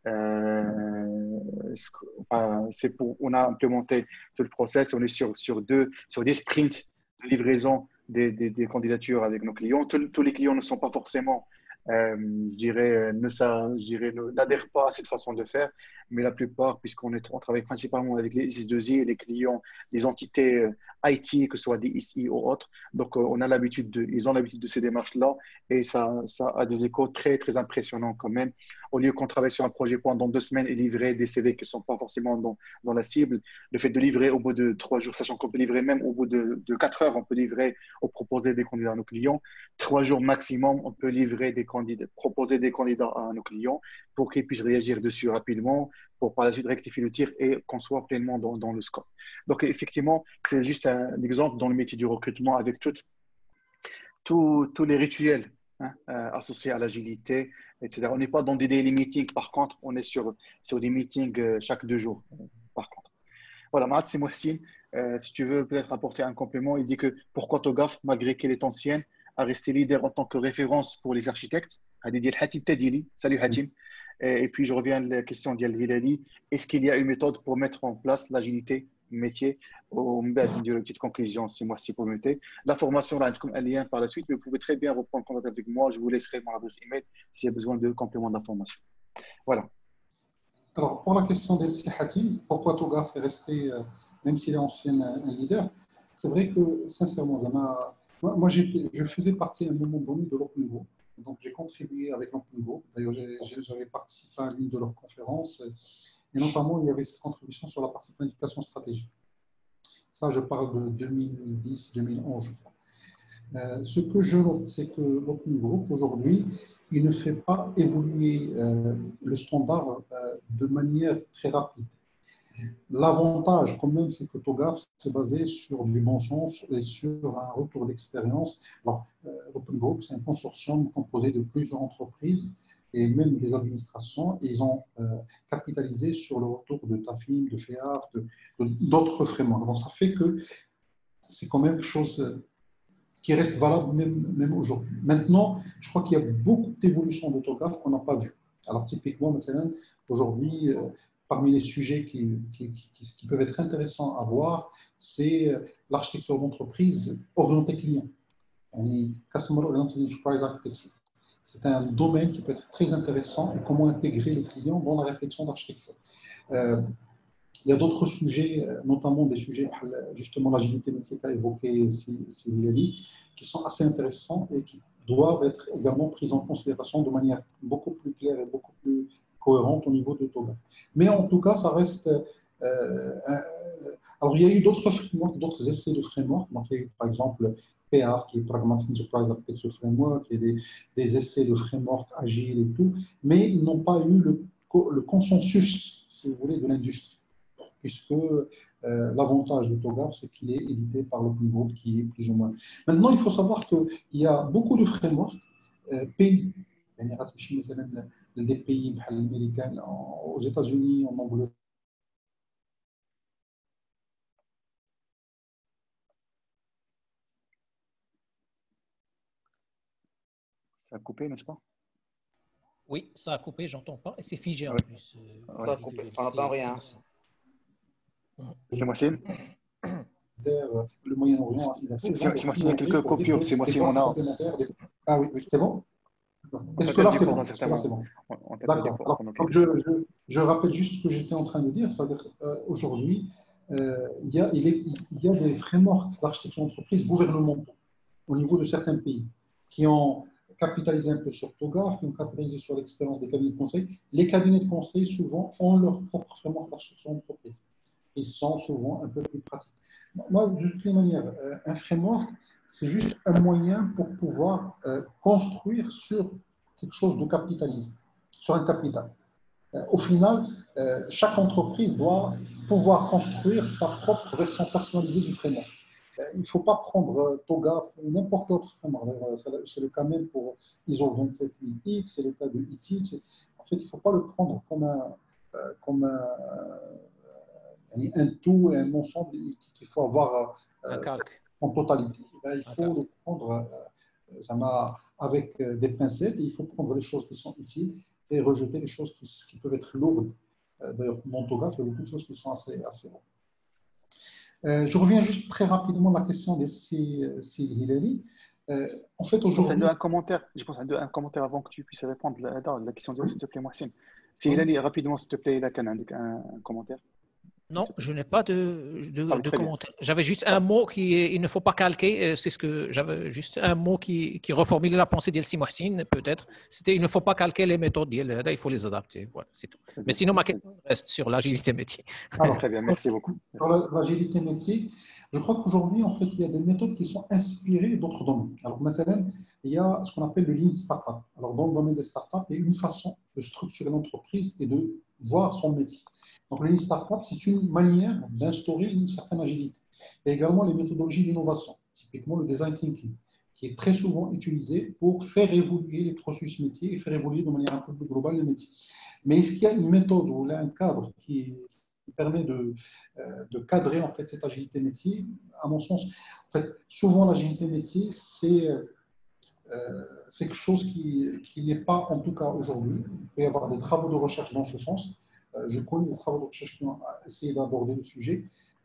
Euh, enfin, c'est pour, on a implémenté tout le process. On est sur, sur, deux, sur des sprints de livraison des, des, des candidatures avec nos clients. Tous, tous les clients ne sont pas forcément Euh, je dirais, ne, ça, je dirais, n'adhèrent pas à cette façon de faire, mais la plupart, puisqu'on est, on travaille principalement avec les S deux I et les clients, les entités I T, que ce soit des I S I ou autres, donc on a l'habitude de, ils ont l'habitude de ces démarches-là et ça, ça a des échos très, très impressionnants quand même. Au lieu qu'on travaille sur un projet pendant deux semaines et livrer des C V qui ne sont pas forcément dans, dans la cible, le fait de livrer au bout de trois jours, sachant qu'on peut livrer même au bout de, de quatre heures, on peut livrer ou proposer des candidats à nos clients. Trois jours maximum, on peut livrer des candidats, proposer des candidats à nos clients pour qu'ils puissent réagir dessus rapidement, pour par la suite rectifier le tir et qu'on soit pleinement dans, dans le scope. Donc effectivement, c'est juste un exemple dans le métier du recrutement avec tout, tout, tous les rituels hein, euh, associés à l'agilité, et cetera. On n'est pas dans des daily meetings, par contre, on est sur, sur des meetings euh, chaque deux jours, euh, par contre. Voilà, Mahat, c'est Mohsin. Euh, si tu veux peut-être apporter un complément, il dit que pourquoi Togaf, malgré qu'elle est ancienne, a resté leader en tant que référence pour les architectes. Salut Hatim. Et puis je reviens à la question d'Yal Hilali. Est-ce qu'il y a une méthode pour mettre en place l'agilité métier. On met une petite conclusion, si moi, si vous permettez. La formation, là, comme un lien par la suite, mais vous pouvez très bien reprendre contact avec moi. Je vous laisserai mon adresse email s'il y a besoin de compléments d'information. Voilà.
Alors, pour la question d'Elsi Hatim, pourquoi Togaf est resté, euh, même s'il est ancien, un leader, c'est vrai que, sincèrement, Zama, moi, moi je faisais partie à un moment donné de l'OpenGo. Donc, j'ai contribué avec l'OpenGo. D'ailleurs, j'avais participé à l'une de leurs conférences. Et notamment, il y avait cette contribution sur la partie planification stratégique. Ça, je parle de deux mille dix deux mille onze, je crois. Euh, ce que je note, c'est que l'Open Group, aujourd'hui, il ne fait pas évoluer euh, le standard euh, de manière très rapide. L'avantage, quand même, c'est que Togaf s'est basé sur du bon sens et sur un retour d'expérience. Alors, euh, l'Open Group, c'est un consortium composé de plusieurs entreprises et même des administrations. Et ils ont euh, capitalisé sur le retour de Tafim, de F E A F, d'autres frameworks. Donc, ça fait que c'est quand même quelque chose qui reste valable même, même aujourd'hui. Maintenant, je crois qu'il y a beaucoup d'évolutions de Togaf qu'on n'a pas vues. Alors, typiquement, maintenant, aujourd'hui, euh, parmi les sujets qui, qui, qui, qui peuvent être intéressants à voir, c'est euh, l'architecture d'entreprise orientée client. Customer Oriented Enterprise Architecture. C'est un domaine qui peut être très intéressant et comment intégrer le client dans la réflexion d'architecture. Euh, Il y a d'autres sujets, notamment des sujets, justement l'agilité métier qu'a évoqué Cyril, qui sont assez intéressants et qui doivent être également pris en considération de manière beaucoup plus claire et beaucoup plus cohérente au niveau de Togaf. Mais en tout cas, ça reste... Euh, un, alors, il y a eu d'autres frameworks, d'autres essais de framework. Donc, il y a eu, par exemple, P A R, qui est Pragmatic Enterprise Architecture Framework, et des, des essais de framework agile et tout, mais ils n'ont pas eu le, le consensus, si vous voulez, de l'industrie. Puisque euh, l'avantage de Togaf, c'est qu'il est édité par l'Open Group, qui est plus ou moins. Maintenant, il faut savoir qu'il y a beaucoup de frameworks, euh, pays, des pays américains, aux États-Unis, en Angleterre.
Ça a coupé, n'est-ce pas?
Oui, ça a coupé, j'entends pas. Et c'est figé en
ouais.
plus.
Euh,
ça a coupé, on n'entend rien.
C'est Mohsin.
Le Moyen-Orient,
c'est Mohsin, il y a quelques coupures. C'est Mohsin, on a.
Ah oui, oui. C'est bon? Est-ce que là, c'est bon? D'accord. Alors, je, je, je rappelle juste ce que j'étais en train de dire, c'est-à-dire qu'aujourd'hui, euh, il, y a, il, est, il y a des frameworks d'architecture d'entreprise gouvernementaux au niveau de certains pays qui ont capitalisé un peu sur Togaf, qui ont capitalisé sur l'expérience des cabinets de conseil. Les cabinets de conseil, souvent, ont leur propre framework d'architecture d'entreprise. Ils sont souvent un peu plus pratiques. Moi, de toutes les manières, un framework, c'est juste un moyen pour pouvoir euh, construire sur quelque chose de capitalisme, sur un capital. Euh, au final, euh, chaque entreprise doit pouvoir construire sa propre version personnalisée du framework. Euh, il ne faut pas prendre euh, Togaf ou n'importe quel autre framework. C'est le cas même pour I S O vingt-sept mille X, c'est le cas de I T I L. En fait, il ne faut pas le prendre comme un, euh, comme un, un tout et un ensemble qu'il faut avoir euh, en totalité. Ben, il faut le prendre euh, ça m'a, avec euh, des pincettes, et il faut prendre les choses qui sont utiles et rejeter les choses qui, qui peuvent être lourdes. Euh, D'ailleurs, dans Togaf, il y a beaucoup de choses qui sont assez, assez lourdes. Euh, je reviens juste très rapidement à la question de Sil Hilali. Euh, en fait, aujourd'hui.
Je pense à un commentaire, je pense à un commentaire avant que tu puisses répondre à la, la question de s'il te plaît, Mohsin. Si Hilali, rapidement, s'il te plaît, il a un, un, un commentaire.
Non, je n'ai pas de, de,
ah,
de commentaire. J'avais juste un mot qui est, il ne faut pas calquer. C'est ce que j'avais juste un mot qui, qui reformulait la pensée d'Elsi Mohsin, peut-être. C'était il ne faut pas calquer les méthodes. Il faut les adapter. Voilà, c'est tout. Mais sinon, ma question reste sur l'agilité métier.
Alors, très bien, merci beaucoup.
Sur l'agilité métier, je crois qu'aujourd'hui, en fait, il y a des méthodes qui sont inspirées d'autres domaines. Alors, maintenant, il y a ce qu'on appelle le Lean Startup. Alors, dans le domaine des startups, il y a une façon de structurer l'entreprise et de voir son métier. Donc, le Lean Startup, c'est une manière d'instaurer une certaine agilité. Il y a également les méthodologies d'innovation, typiquement le design thinking, qui est très souvent utilisé pour faire évoluer les processus métiers et faire évoluer de manière un peu plus globale les métiers. Mais est-ce qu'il y a une méthode ou là un cadre qui, qui permet de, euh, de cadrer en fait cette agilité métier? À mon sens, en fait, souvent l'agilité métier, c'est euh, quelque chose qui, qui n'est pas, en tout cas aujourd'hui. Il peut y avoir des travaux de recherche dans ce sens. Je connais les travaux de recherche qui ont essayé d'aborder le sujet,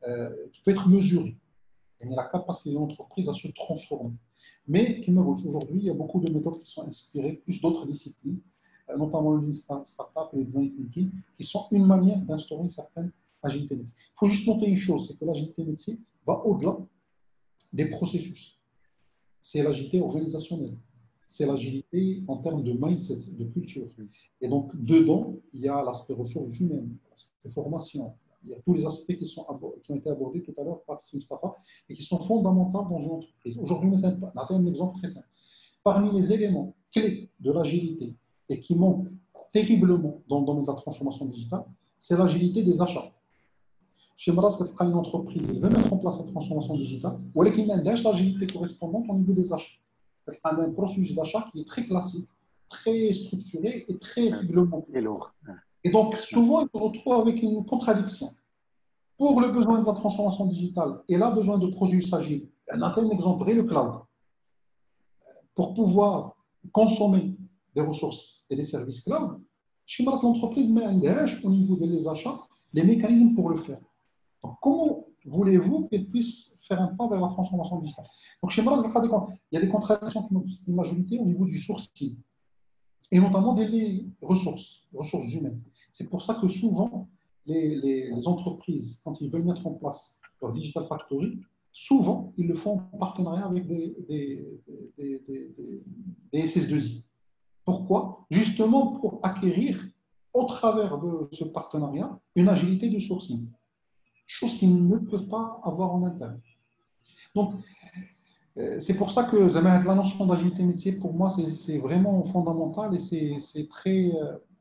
euh, qui peut être mesurée. Et la capacité de l'entreprise à se transformer. Mais aujourd'hui, il y a beaucoup de méthodes qui sont inspirées plus d'autres disciplines, euh, notamment le startup et le design thinking, qui sont une manière d'instaurer une certaine agilité métier. Il faut juste noter une chose, c'est que l'agilité métier va au-delà des processus. C'est l'agilité organisationnelle. C'est l'agilité en termes de mindset, de culture. Et donc, dedans, il y a l'aspect ressources humaines, l'aspect formation. Il y a tous les aspects qui, sont qui ont été abordés tout à l'heure par Mustafa et qui sont fondamentaux dans une entreprise. Aujourd'hui, on a un exemple très simple. Parmi les éléments clés de l'agilité et qui manquent terriblement dans le domaine de la transformation digitale, c'est l'agilité des achats. Chez Maras, quand une entreprise veut mettre en place la transformation digitale, ou elle a l'agilité correspondante au niveau des achats. Elle a un processus d'achat qui est très classique, très structuré et très réglementé.
Et lourd.
Et donc, souvent, il se retrouve avec une contradiction. Pour le besoin de la transformation digitale et là, besoin de processus agiles, on a un exemple, le cloud. Pour pouvoir consommer des ressources et des services cloud, chez l'entreprise met un gage au niveau des achats, les mécanismes pour le faire. Donc, comment voulez-vous qu'elle puisse faire un pas vers la transformation digitale? Donc, chez Maras, il y a des contradictions qui majorité au niveau du sourcing, et notamment des ressources, ressources humaines. C'est pour ça que souvent, les, les, les entreprises, quand ils veulent mettre en place leur Digital Factory, souvent, ils le font en partenariat avec des, des, des, des, des, des S S deux I. Pourquoi? Justement pour acquérir, au travers de ce partenariat, une agilité de sourcing. Chose qu'ils ne peuvent pas avoir en interne. Donc, c'est pour ça que la notion d'agilité métier, pour moi, c'est vraiment fondamental et c'est très...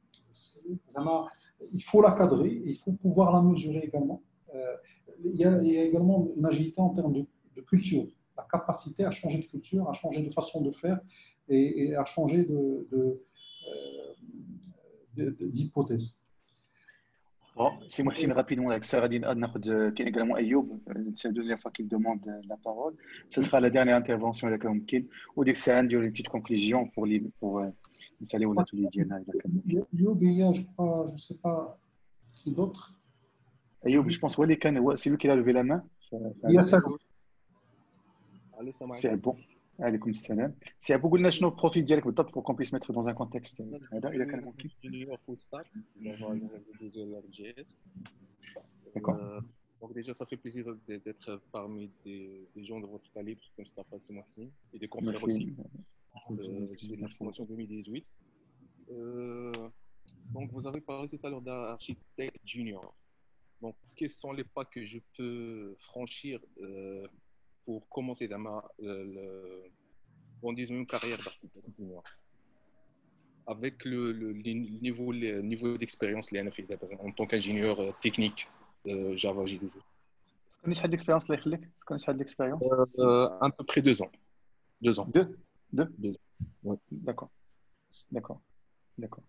Il faut la cadrer, il faut pouvoir la mesurer également. Il y a, il y a également une agilité en termes de, de culture, la capacité à changer de culture, à changer de façon de faire et, et à changer de, de, de, de, d'hypothèse.
Bon, c'est moi qui rapidement avec Saradine Adnaqd, qui est également Ayoub. C'est la deuxième fois qu'il demande la parole. Ce sera la dernière intervention avec Amkin. Ou dès que ça a une petite conclusion pour, les, pour installer au atelier Diana.
Ayoub, il y a, je crois, je ne sais pas qui d'autre.
Ayoub, je pense que c'est lui qui a levé la main.
Il y a ça.
C'est bon. عليكم السلام. سي ابو قلنا شنو البروفيل ديالك بالضبط pour qu'on puisse mettre dans un contexte هذا اذا كان ممكن.
Junior full stack, développeur J S.
D'accord.
Euh, donc déjà, ça fait plaisir d'être parmi des, des gens de votre calibre, comme Mustafa et Mohsin, et des confrères aussi. Euh, c'est une formation deux mille dix-huit. Euh, donc vous avez parlé tout à l'heure d'architecte junior. Donc quels sont les pas que je peux franchir euh, pour commencer dans ma, le, le, bon, disons une carrière d'architecte junior avec le, le, le niveau, le niveau d'expérience en tant qu'ingénieur technique euh, Java J deux E.
Connais شحال d'expérience الله يخليك؟ connais شحال d'expérience?
À peu près deux ans. Deux ans.
Deux? Deux?
Deux ans. Ouais.
D'accord. D'accord. D'accord.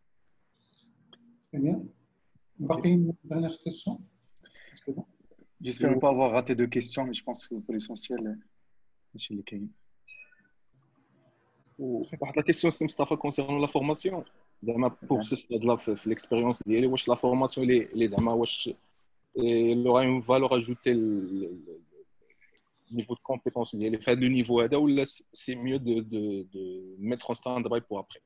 Très bien. Okay. Une dernière question. Bon.
J'espère ne pas avoir raté de questions, mais je pense que pour l'essentiel, c'est les cas.
La question, c'est Mustafa concernant la formation. Pour ce stade-là, l'expérience d'elle, la formation, les, les amas, il aura une valeur ajoutée, le, le niveau de compétence d'elle. Faire le niveau à ou c'est mieux de, de, de mettre en stand-by pour après.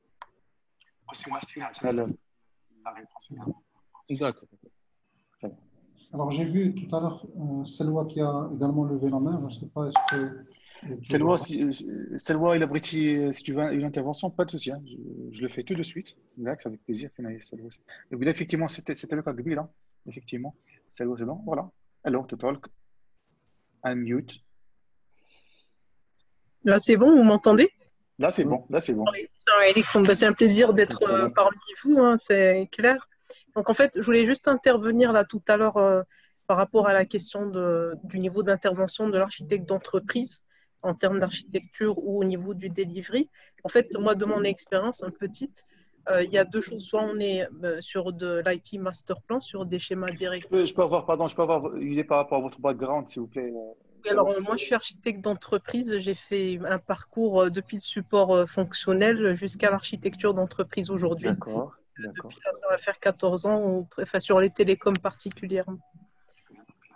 D'accord.
Alors, j'ai vu tout à l'heure euh, Selwa qui a également levé la main. Je ne sais pas, est-ce que...
Selwa, si, Selwa, il abrite, si tu veux une intervention, pas de souci. Hein. Je, je le fais tout de suite. Là, c'est avec plaisir. Et puis là, effectivement, c'était le cas de là. Effectivement. Selwa, c'est bon. Voilà. Alors, to talk. Unmute.
Là, c'est bon, vous m'entendez?
Là, c'est bon. Là, c'est bon.
C'est un plaisir d'être euh, parmi vous, hein, c'est clair. Donc, en fait, je voulais juste intervenir là tout à l'heure euh, par rapport à la question de, du niveau d'intervention de l'architecte d'entreprise en termes d'architecture ou au niveau du delivery. En fait, moi, de mon expérience, un petite, euh, il y a deux choses. Soit on est euh, sur de l'I T master plan, sur des schémas directs.
Je peux, je peux avoir, pardon, je peux avoir une idée par rapport à votre background, s'il vous plaît.
Alors, euh, moi, je suis architecte d'entreprise. J'ai fait un parcours euh, depuis le support euh, fonctionnel jusqu'à l'architecture d'entreprise aujourd'hui.
D'accord.
Depuis là, ça va faire quatorze ans, enfin, sur les télécoms particulièrement.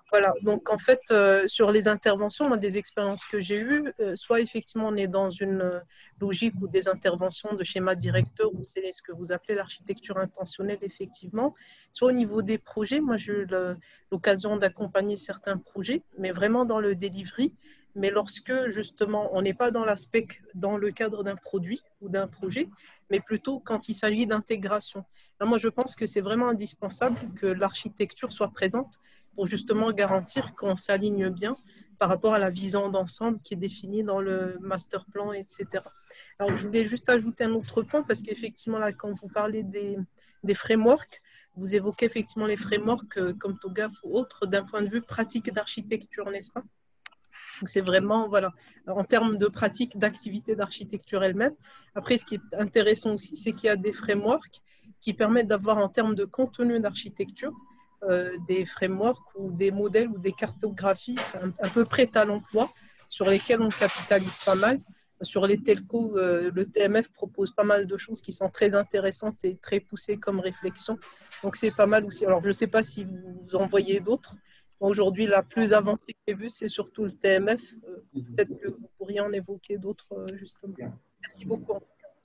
Voilà, donc en fait, euh, sur les interventions, moi, des expériences que j'ai eues, euh, soit effectivement on est dans une euh, logique ou des interventions de schéma directeur, ou c'est ce que vous appelez l'architecture intentionnelle, effectivement, soit au niveau des projets. Moi, j'ai eu l'occasion d'accompagner certains projets, mais vraiment dans le delivery. Mais lorsque justement on n'est pas dans l'aspect, dans le cadre d'un produit ou d'un projet, mais plutôt quand il s'agit d'intégration. Moi, je pense que c'est vraiment indispensable que l'architecture soit présente pour justement garantir qu'on s'aligne bien par rapport à la vision d'ensemble qui est définie dans le master plan, et cetera. Alors, je voulais juste ajouter un autre point parce qu'effectivement, là, quand vous parlez des, des frameworks, vous évoquez effectivement les frameworks euh, comme TOGAF ou autres d'un point de vue pratique d'architecture, n'est-ce pas? Donc, c'est vraiment, voilà, en termes de pratique d'activité d'architecture elle-même. Après, ce qui est intéressant aussi, c'est qu'il y a des frameworks qui permettent d'avoir en termes de contenu d'architecture, Euh, des frameworks ou des modèles ou des cartographies un, un peu prêtes à l'emploi sur lesquelles on capitalise pas mal. Sur les telcos, euh, le T M F propose pas mal de choses qui sont très intéressantes et très poussées comme réflexion. Donc c'est pas mal aussi. Alors je ne sais pas si vous en voyez d'autres. Aujourd'hui, la plus avancée que j'ai vue, c'est surtout le T M F. Euh, Peut-être que vous pourriez en évoquer d'autres, euh, justement. Merci beaucoup.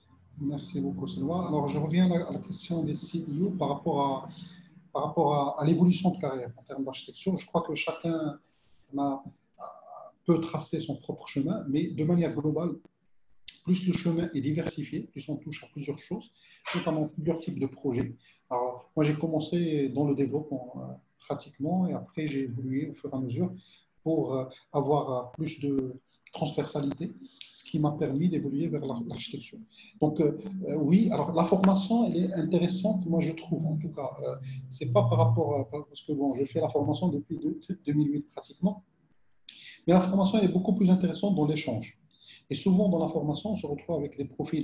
Merci beaucoup, Selwa. Alors, je reviens à la, à la question des C E O par rapport à, par rapport à, à l'évolution de carrière en termes d'architecture. Je crois que chacun a, peut tracer son propre chemin, mais de manière globale, plus le chemin est diversifié, plus on touche à plusieurs choses, notamment plusieurs types de projets. Alors, moi, j'ai commencé dans le développement euh, pratiquement, et après, j'ai évolué au fur et à mesure pour euh, avoir euh, plus de transversalité, ce qui m'a permis d'évoluer vers l'architecture. Donc, euh, euh, oui, alors la formation, elle est intéressante, moi, je trouve, en tout cas. Euh, c'est pas par rapport à, parce que bon, je fais la formation depuis deux mille huit pratiquement, mais la formation, elle est beaucoup plus intéressante dans l'échange. Et souvent, dans la formation, on se retrouve avec des profils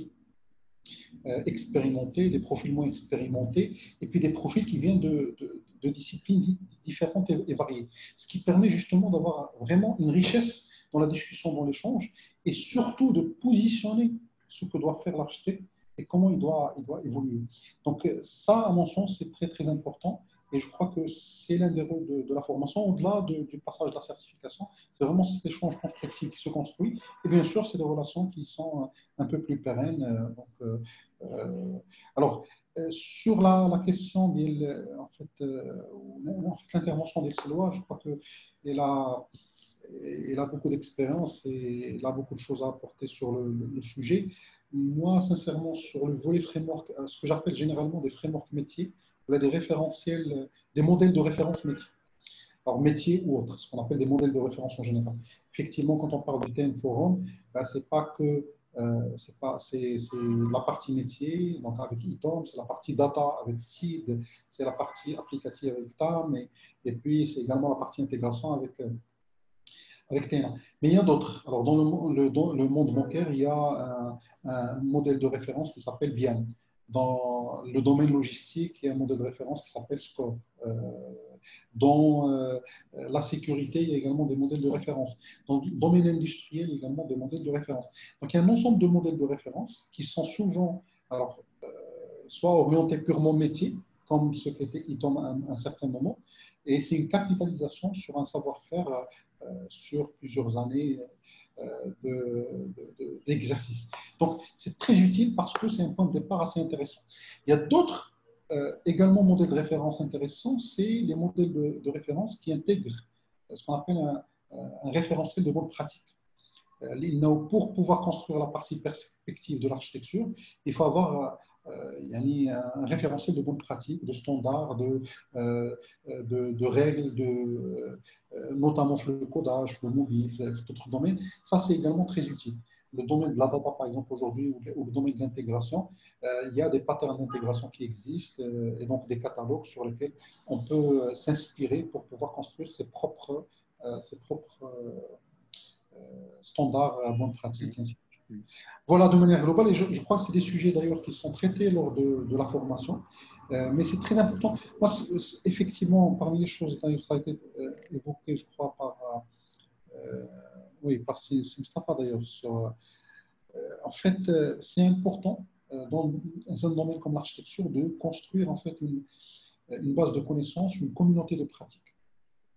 euh, expérimentés, des profils moins expérimentés, et puis des profils qui viennent de, de, de disciplines différentes et, et variées. Ce qui permet justement d'avoir vraiment une richesse dans la discussion, dans l'échange, et surtout de positionner ce que doit faire l'architecte et comment il doit, il doit évoluer. Donc ça, à mon sens, c'est très, très important. Et je crois que c'est l'un des rôles de, de la formation, au-delà de, du passage de la certification. C'est vraiment cet échange constructif qui se construit. Et bien sûr, c'est des relations qui sont un peu plus pérennes. Donc, euh, euh, alors, euh, sur la, la question de en fait, euh, en fait, l'intervention d'Elseloa, je crois qu'elle a, elle a beaucoup d'expérience et elle a beaucoup de choses à apporter sur le, le, le sujet. Moi, sincèrement, sur le volet framework, ce que j'appelle généralement des frameworks métiers, des référentiels, des modèles de référence métier. Alors, métier ou autre, ce qu'on appelle des modèles de référence en général. Effectivement, quand on parle du T M Forum, ben, c'est pas que euh, c'est pas c'est la partie métier, donc avec I T O M, c'est la partie data avec S I D, c'est la partie applicative avec T A M, et, et puis c'est également la partie intégration avec euh, avec T N A. Mais il y a d'autres. Alors, dans le, le, dans le monde bancaire, il y a un, un modèle de référence qui s'appelle B I A M. Dans le domaine logistique, il y a un modèle de référence qui s'appelle SCORE. Euh, dans euh, la sécurité, il y a également des modèles de référence. Dans le domaine industriel, il y a également des modèles de référence. Donc, il y a un ensemble de modèles de référence qui sont souvent alors, euh, soit orientés purement métier, comme ce qu'était I T O M à un, un certain moment, et c'est une capitalisation sur un savoir-faire euh, sur plusieurs années d'exercice. De, de, Donc, c'est très utile parce que c'est un point de départ assez intéressant. Il y a d'autres euh, également modèles de référence intéressants, c'est les modèles de, de référence qui intègrent ce qu'on appelle un, un référentiel de bonne pratique. Pour pouvoir construire la partie perspective de l'architecture, il faut avoir euh, un référentiel de bonnes pratiques, de standards, de, euh, de, de règles, de, euh, notamment sur le codage, le mobile, d'autres domaines. Ça, c'est également très utile. Le domaine de la data, par exemple, aujourd'hui, ou, ou le domaine de l'intégration, euh, il y a des patterns d'intégration qui existent euh, et donc des catalogues sur lesquels on peut euh, s'inspirer pour pouvoir construire ses propres, euh, ses propres euh, standards à bonne pratique. Ainsi. Voilà, de manière globale, et je, je crois que c'est des sujets d'ailleurs qui sont traités lors de, de la formation, euh, mais c'est très important. Moi, c est, c est, effectivement, parmi les choses, ça a été euh, évoqué, je crois, par, euh, oui, par Mustafa d'ailleurs, sur, euh, en fait, euh, c'est important euh, dans un domaine comme l'architecture de construire en fait une, une base de connaissances, une communauté de pratiques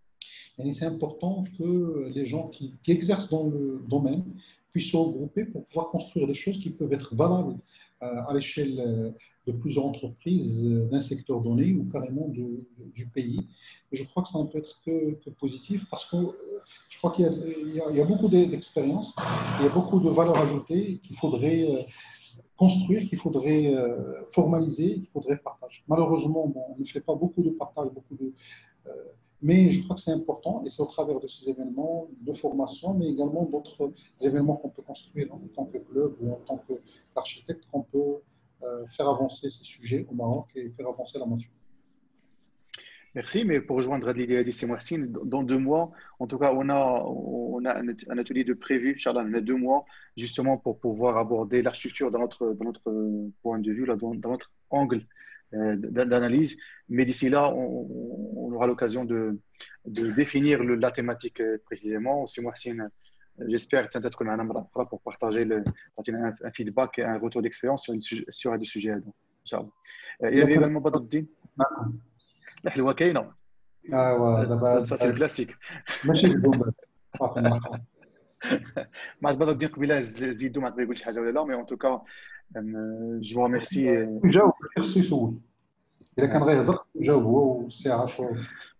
Et c'est important que les gens qui, qui exercent dans le domaine puissent se regrouper pour pouvoir construire des choses qui peuvent être valables euh, à l'échelle euh, de plusieurs entreprises euh, d'un secteur donné ou carrément de, de, du pays. Et je crois que ça ne peut être que, que positif parce que euh, je crois qu'il y a, il y a, il y a beaucoup d'expériences, il y a beaucoup de valeurs ajoutées qu'il faudrait euh, construire, qu'il faudrait euh, formaliser, qu'il faudrait partager. Malheureusement, bon, on ne fait pas beaucoup de partage, beaucoup de... Euh, mais je crois que c'est important et c'est au travers de ces événements de formation, mais également d'autres événements qu'on peut construire en tant que club ou en tant qu'architecte, qu'on peut euh, faire avancer ces sujets au Maroc et faire avancer la mention.
Merci, mais pour rejoindre l'idée d'Issé Mohsin, dans deux mois, en tout cas, on a, on a un atelier de prévu, Inch'Allah, on a deux mois, justement pour pouvoir aborder l'architecture dans notre, dans notre point de vue, là, dans, dans notre angle euh, d'analyse. Mais d'ici là, on, on aura l'occasion de, de définir le, la thématique précisément. Monsieur Mohsin, j'espère que tu as pour partager le, un, un feedback et un retour d'expérience sur, sur des sujets. Inch'Allah. Il y avait également Badruddin. الحلوه كاينه
ايوا دابا
سا سي الكلاسيك
ماشي الجمله صافي نرحب
ما عاد بدر الدين قبيله زيدو ما عاد ما يقولش حاجه ولا لا مي ان توكا جو ريميرسي
جاوب خصو يسول الا كان غيهضر جاوب هو والسي عاشور.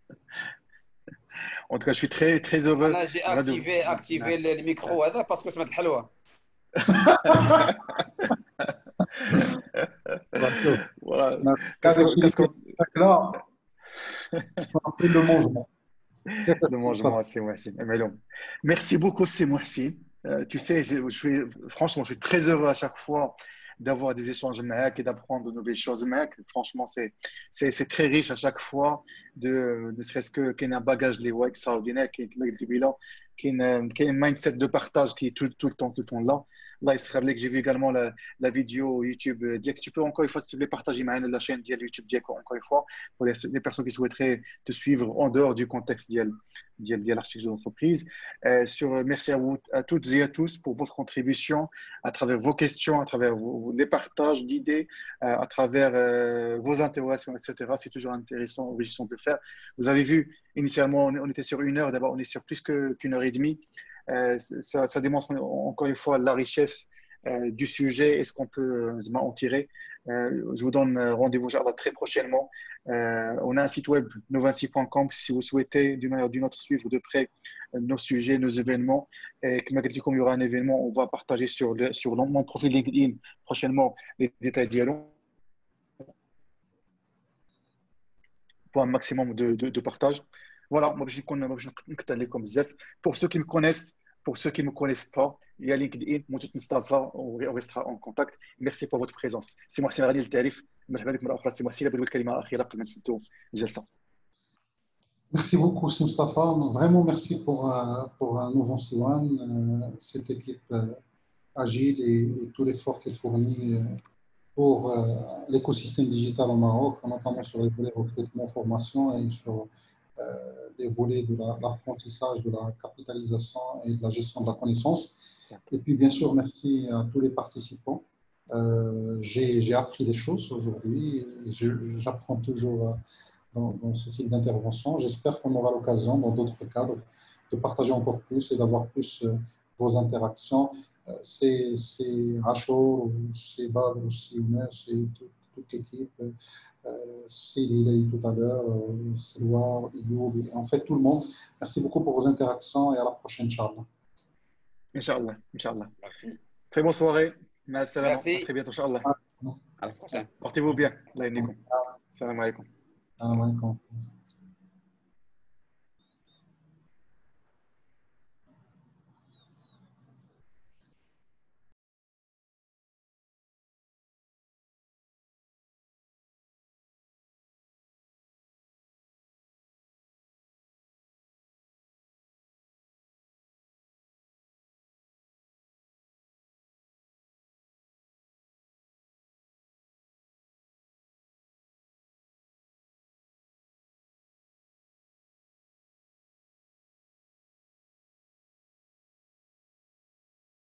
En tout cas, je suis très très heureux.
انا جي اكتيفي اكتيفي الميكرو هذا باسكو سمعت الحلوه.
Voilà. Qu'est-ce que
là le mangement.
Le mangement, c'est Mohsin. Merci beaucoup, c'est Mohsin. Euh, tu sais, je, je suis, franchement, je suis très heureux à chaque fois d'avoir des échanges avec et d'apprendre de nouvelles choses avec. Franchement, c'est, c'est, c'est très riche à chaque fois, de, ne serait-ce que qu'il y a un bagage extraordinaire, qu'il y a un mindset de partage qui est tout, tout le temps, tout le temps là. Là, il se rappelait que j'ai vu également la, la vidéo YouTube. Diak, tu peux encore une fois, si tu veux partager la chaîne de YouTube Diak, encore une fois, pour les, les personnes qui souhaiteraient te suivre en dehors du contexte de l'architecture d'entreprise. Euh, sur, merci à vous, à toutes et à tous pour votre contribution, à travers vos questions, à travers vos, les partages d'idées, euh, à travers euh, vos interrogations, et cetera. C'est toujours intéressant, enrichissant de le faire. Vous avez vu, initialement, on, on était sur une heure. D'abord, on est sur plus que, qu'une heure et demie. Euh, ça, ça démontre encore une fois la richesse euh, du sujet et ce qu'on peut euh, en tirer. Euh, je vous donne rendez-vous très prochainement. Euh, on a un site web novinci point com si vous souhaitez d'une manière ou d'une autre suivre de près nos sujets, nos événements. Et comme il y aura un événement, on va partager sur, le, sur mon profil LinkedIn prochainement les détails du dialogue pour un maximum de, de, de partage. Voilà, moi je suis comme Zef. Pour ceux qui me connaissent, pour ceux qui ne me connaissent pas, il y a LinkedIn, Moutout Mustafa, on restera en contact. Merci pour votre présence. C'est Mohsin Ghali, le tarif. C'est Mohsin, la kalima akhira قبل ما نسدوا الجلسة.
Merci beaucoup, Mustafa. Vraiment merci pour, pour Nouveau Siwan, cette équipe agile et, et tout l'effort qu'elle fournit pour l'écosystème digital au Maroc, notamment sur les volets recrutement, formation et sur euh, les volets de l'apprentissage, de la capitalisation et de la gestion de la connaissance. Et puis, bien sûr, merci à tous les participants. Euh, j'ai appris des choses aujourd'hui. J'apprends toujours dans, dans ce type d'intervention. J'espère qu'on aura l'occasion, dans d'autres cadres, de partager encore plus et d'avoir plus euh, vos interactions. Euh, c'est Rachor, c'est Badr, c'est Younes, c'est toute, toute l'équipe. Euh, c'est Lili tout à l'heure, euh, c'est Loire, Ioub, en fait tout le monde. Merci beaucoup pour vos interactions et à la prochaine, Inch'Allah.
Inch'Allah, Inch'Allah. Merci. Très bonne soirée. Merci. À très bientôt, Inch'Allah.
À la prochaine.
Portez-vous bien. Salam alaikum.
Salam alaikum.